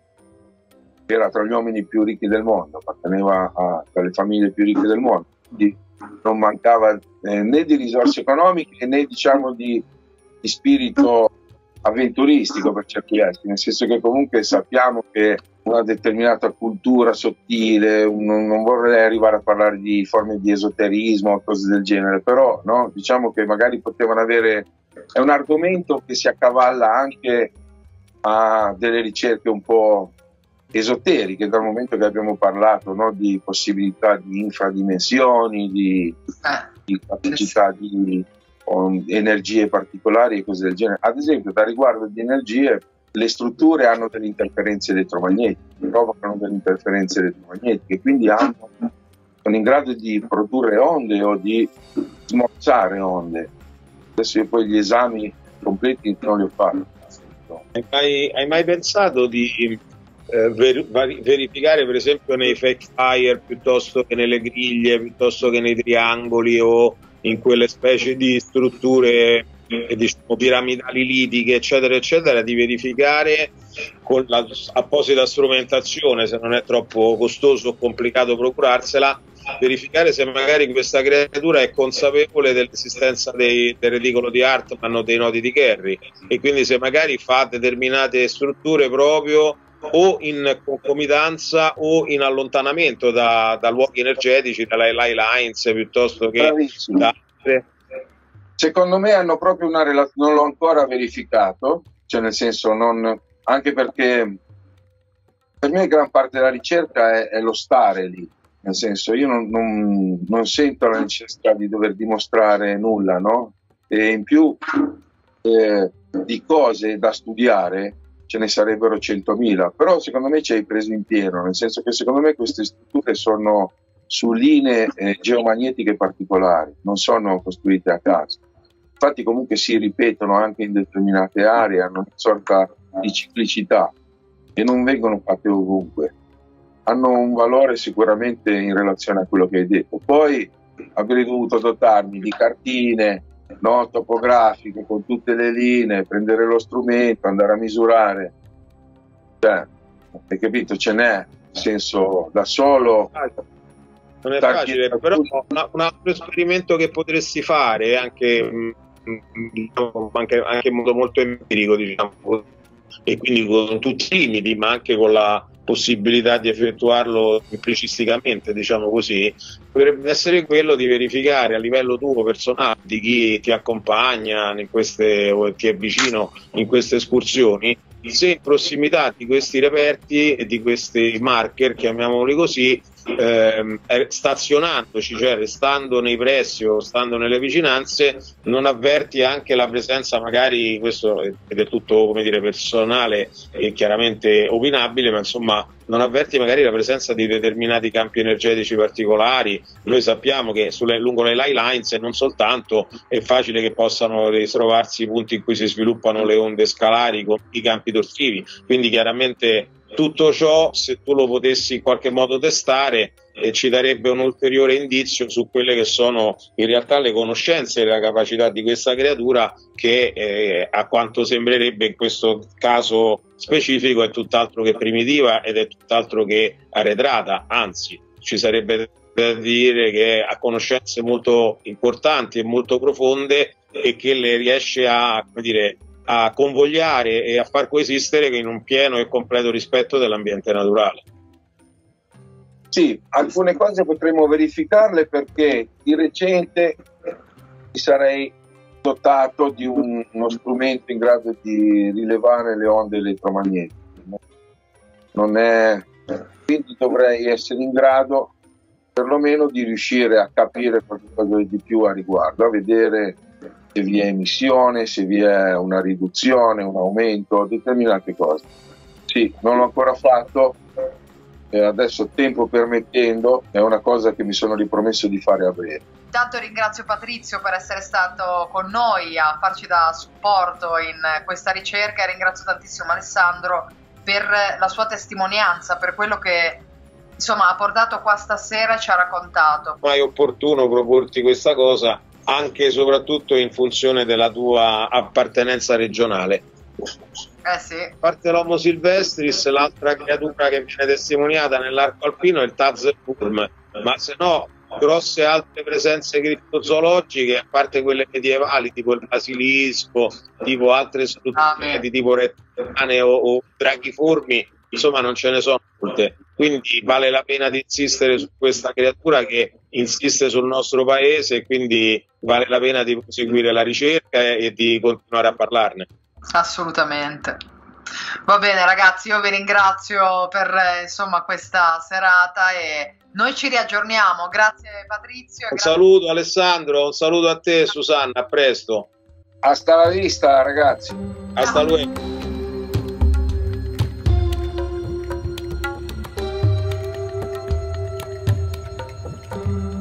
Era tra gli uomini più ricchi del mondo, apparteneva a, alle famiglie più ricche del mondo, quindi non mancava eh, né di risorse economiche né, diciamo, di, di spirito avventuristico per certi versi, nel senso che comunque sappiamo che una determinata cultura sottile, un, non vorrei arrivare a parlare di forme di esoterismo o cose del genere, però no, diciamo che magari potevano avere, è un argomento che si accavalla anche a delle ricerche un po' esoteriche, dal momento che abbiamo parlato, no, di possibilità di infradimensioni, di, di capacità di um, energie particolari e cose del genere. Ad esempio, da riguardo di energie, le strutture hanno delle interferenze elettromagnetiche, provocano delle interferenze elettromagnetiche, quindi hanno, sono in grado di produrre onde o di smorzare onde. Adesso io poi gli esami completi non li ho fatti. Hai mai, hai mai pensato di eh, ver, verificare, per esempio, nei fake fire piuttosto che nelle griglie, piuttosto che nei triangoli o in quelle specie di strutture eh, diciamo piramidali litiche, eccetera eccetera, di verificare con la apposita strumentazione, se non è troppo costoso o complicato procurarsela, verificare se magari questa creatura è consapevole dell'esistenza dei, del reticolo di Hartmann o dei nodi di Kerry, e quindi se magari fa determinate strutture proprio o in concomitanza o in allontanamento da, da luoghi energetici, dalle ley lines piuttosto che Bravissimo. da altre. Secondo me hanno proprio una relazione, non l'ho ancora verificato, cioè nel senso non, anche perché per me gran parte della ricerca è, è lo stare lì, nel senso io non, non, non sento la necessità di dover dimostrare nulla, no? E in più eh, di cose da studiare ce ne sarebbero centomila, però secondo me ci hai preso in pieno, nel senso che secondo me queste strutture sono su linee eh, geomagnetiche particolari, non sono costruite a caso. Infatti comunque si ripetono anche in determinate aree, hanno una sorta di ciclicità e non vengono fatte ovunque. Hanno un valore sicuramente in relazione a quello che hai detto. Poi avrei dovuto dotarmi di cartine, no, topografiche con tutte le linee, prendere lo strumento, andare a misurare. Cioè, hai capito? Ce n'è, nel senso, da solo. Non è facile, però una, un altro esperimento che potresti fare anche, diciamo, anche, anche in modo molto empirico, diciamo, e quindi con tutti i limiti, ma anche con la possibilità di effettuarlo imprecisticamente, diciamo così, potrebbe essere quello di verificare a livello tuo personale, di chi ti accompagna in queste o ti è vicino in queste escursioni, se in prossimità di questi reperti e di questi marker, chiamiamoli così, eh, stazionandoci, cioè restando nei pressi o stando nelle vicinanze, non avverti anche la presenza, magari, questo è del tutto, come dire, personale e chiaramente opinabile, ma insomma non avverti magari la presenza di determinati campi energetici particolari. Noi sappiamo che sulle, lungo le line lines, e non soltanto, è facile che possano ritrovarsi punti in cui si sviluppano le onde scalari con i campi torsivi, quindi chiaramente tutto ciò, se tu lo potessi in qualche modo testare, eh, ci darebbe un ulteriore indizio su quelle che sono in realtà le conoscenze e la capacità di questa creatura che, eh, a quanto sembrerebbe in questo caso specifico, è tutt'altro che primitiva ed è tutt'altro che arretrata, anzi ci sarebbe da dire che ha conoscenze molto importanti e molto profonde e che le riesce a, come dire, a convogliare e a far coesistere in un pieno e completo rispetto dell'ambiente naturale. Sì, alcune cose potremmo verificarle, perché di recente mi sarei dotato di un, uno strumento in grado di rilevare le onde elettromagnetiche. Non è, quindi dovrei essere in grado perlomeno di riuscire a capire qualcosa di più a riguardo, a vedere se vi è emissione, se vi è una riduzione, un aumento, determinate cose. Sì, non l'ho ancora fatto, e adesso, tempo permettendo, è una cosa che mi sono ripromesso di fare a breve. Intanto ringrazio Patrizio per essere stato con noi a farci da supporto in questa ricerca, e ringrazio tantissimo Alessandro per la sua testimonianza, per quello che insomma ha portato qua stasera e ci ha raccontato. Ma è opportuno proporti questa cosa anche e soprattutto in funzione della tua appartenenza regionale. Eh sì. A parte l'Homo silvestris, l'altra creatura che viene testimoniata nell'arco alpino è il Tazeburm, ma se no grosse altre presenze criptozoologiche, a parte quelle medievali tipo il basilisco, tipo altre strutture di tipo rettiliane o, o draghiformi, insomma non ce ne sono molte, quindi vale la pena di insistere su questa creatura che insiste sul nostro paese, e quindi vale la pena di proseguire la ricerca e di continuare a parlarne. Assolutamente. Va bene ragazzi, io vi ringrazio per insomma questa serata e noi ci riaggiorniamo. Grazie Patrizio. Un grazie. Saluto Alessandro, un saluto a te Susanna, a presto. Hasta la vista ragazzi. Hasta luego. Thank you.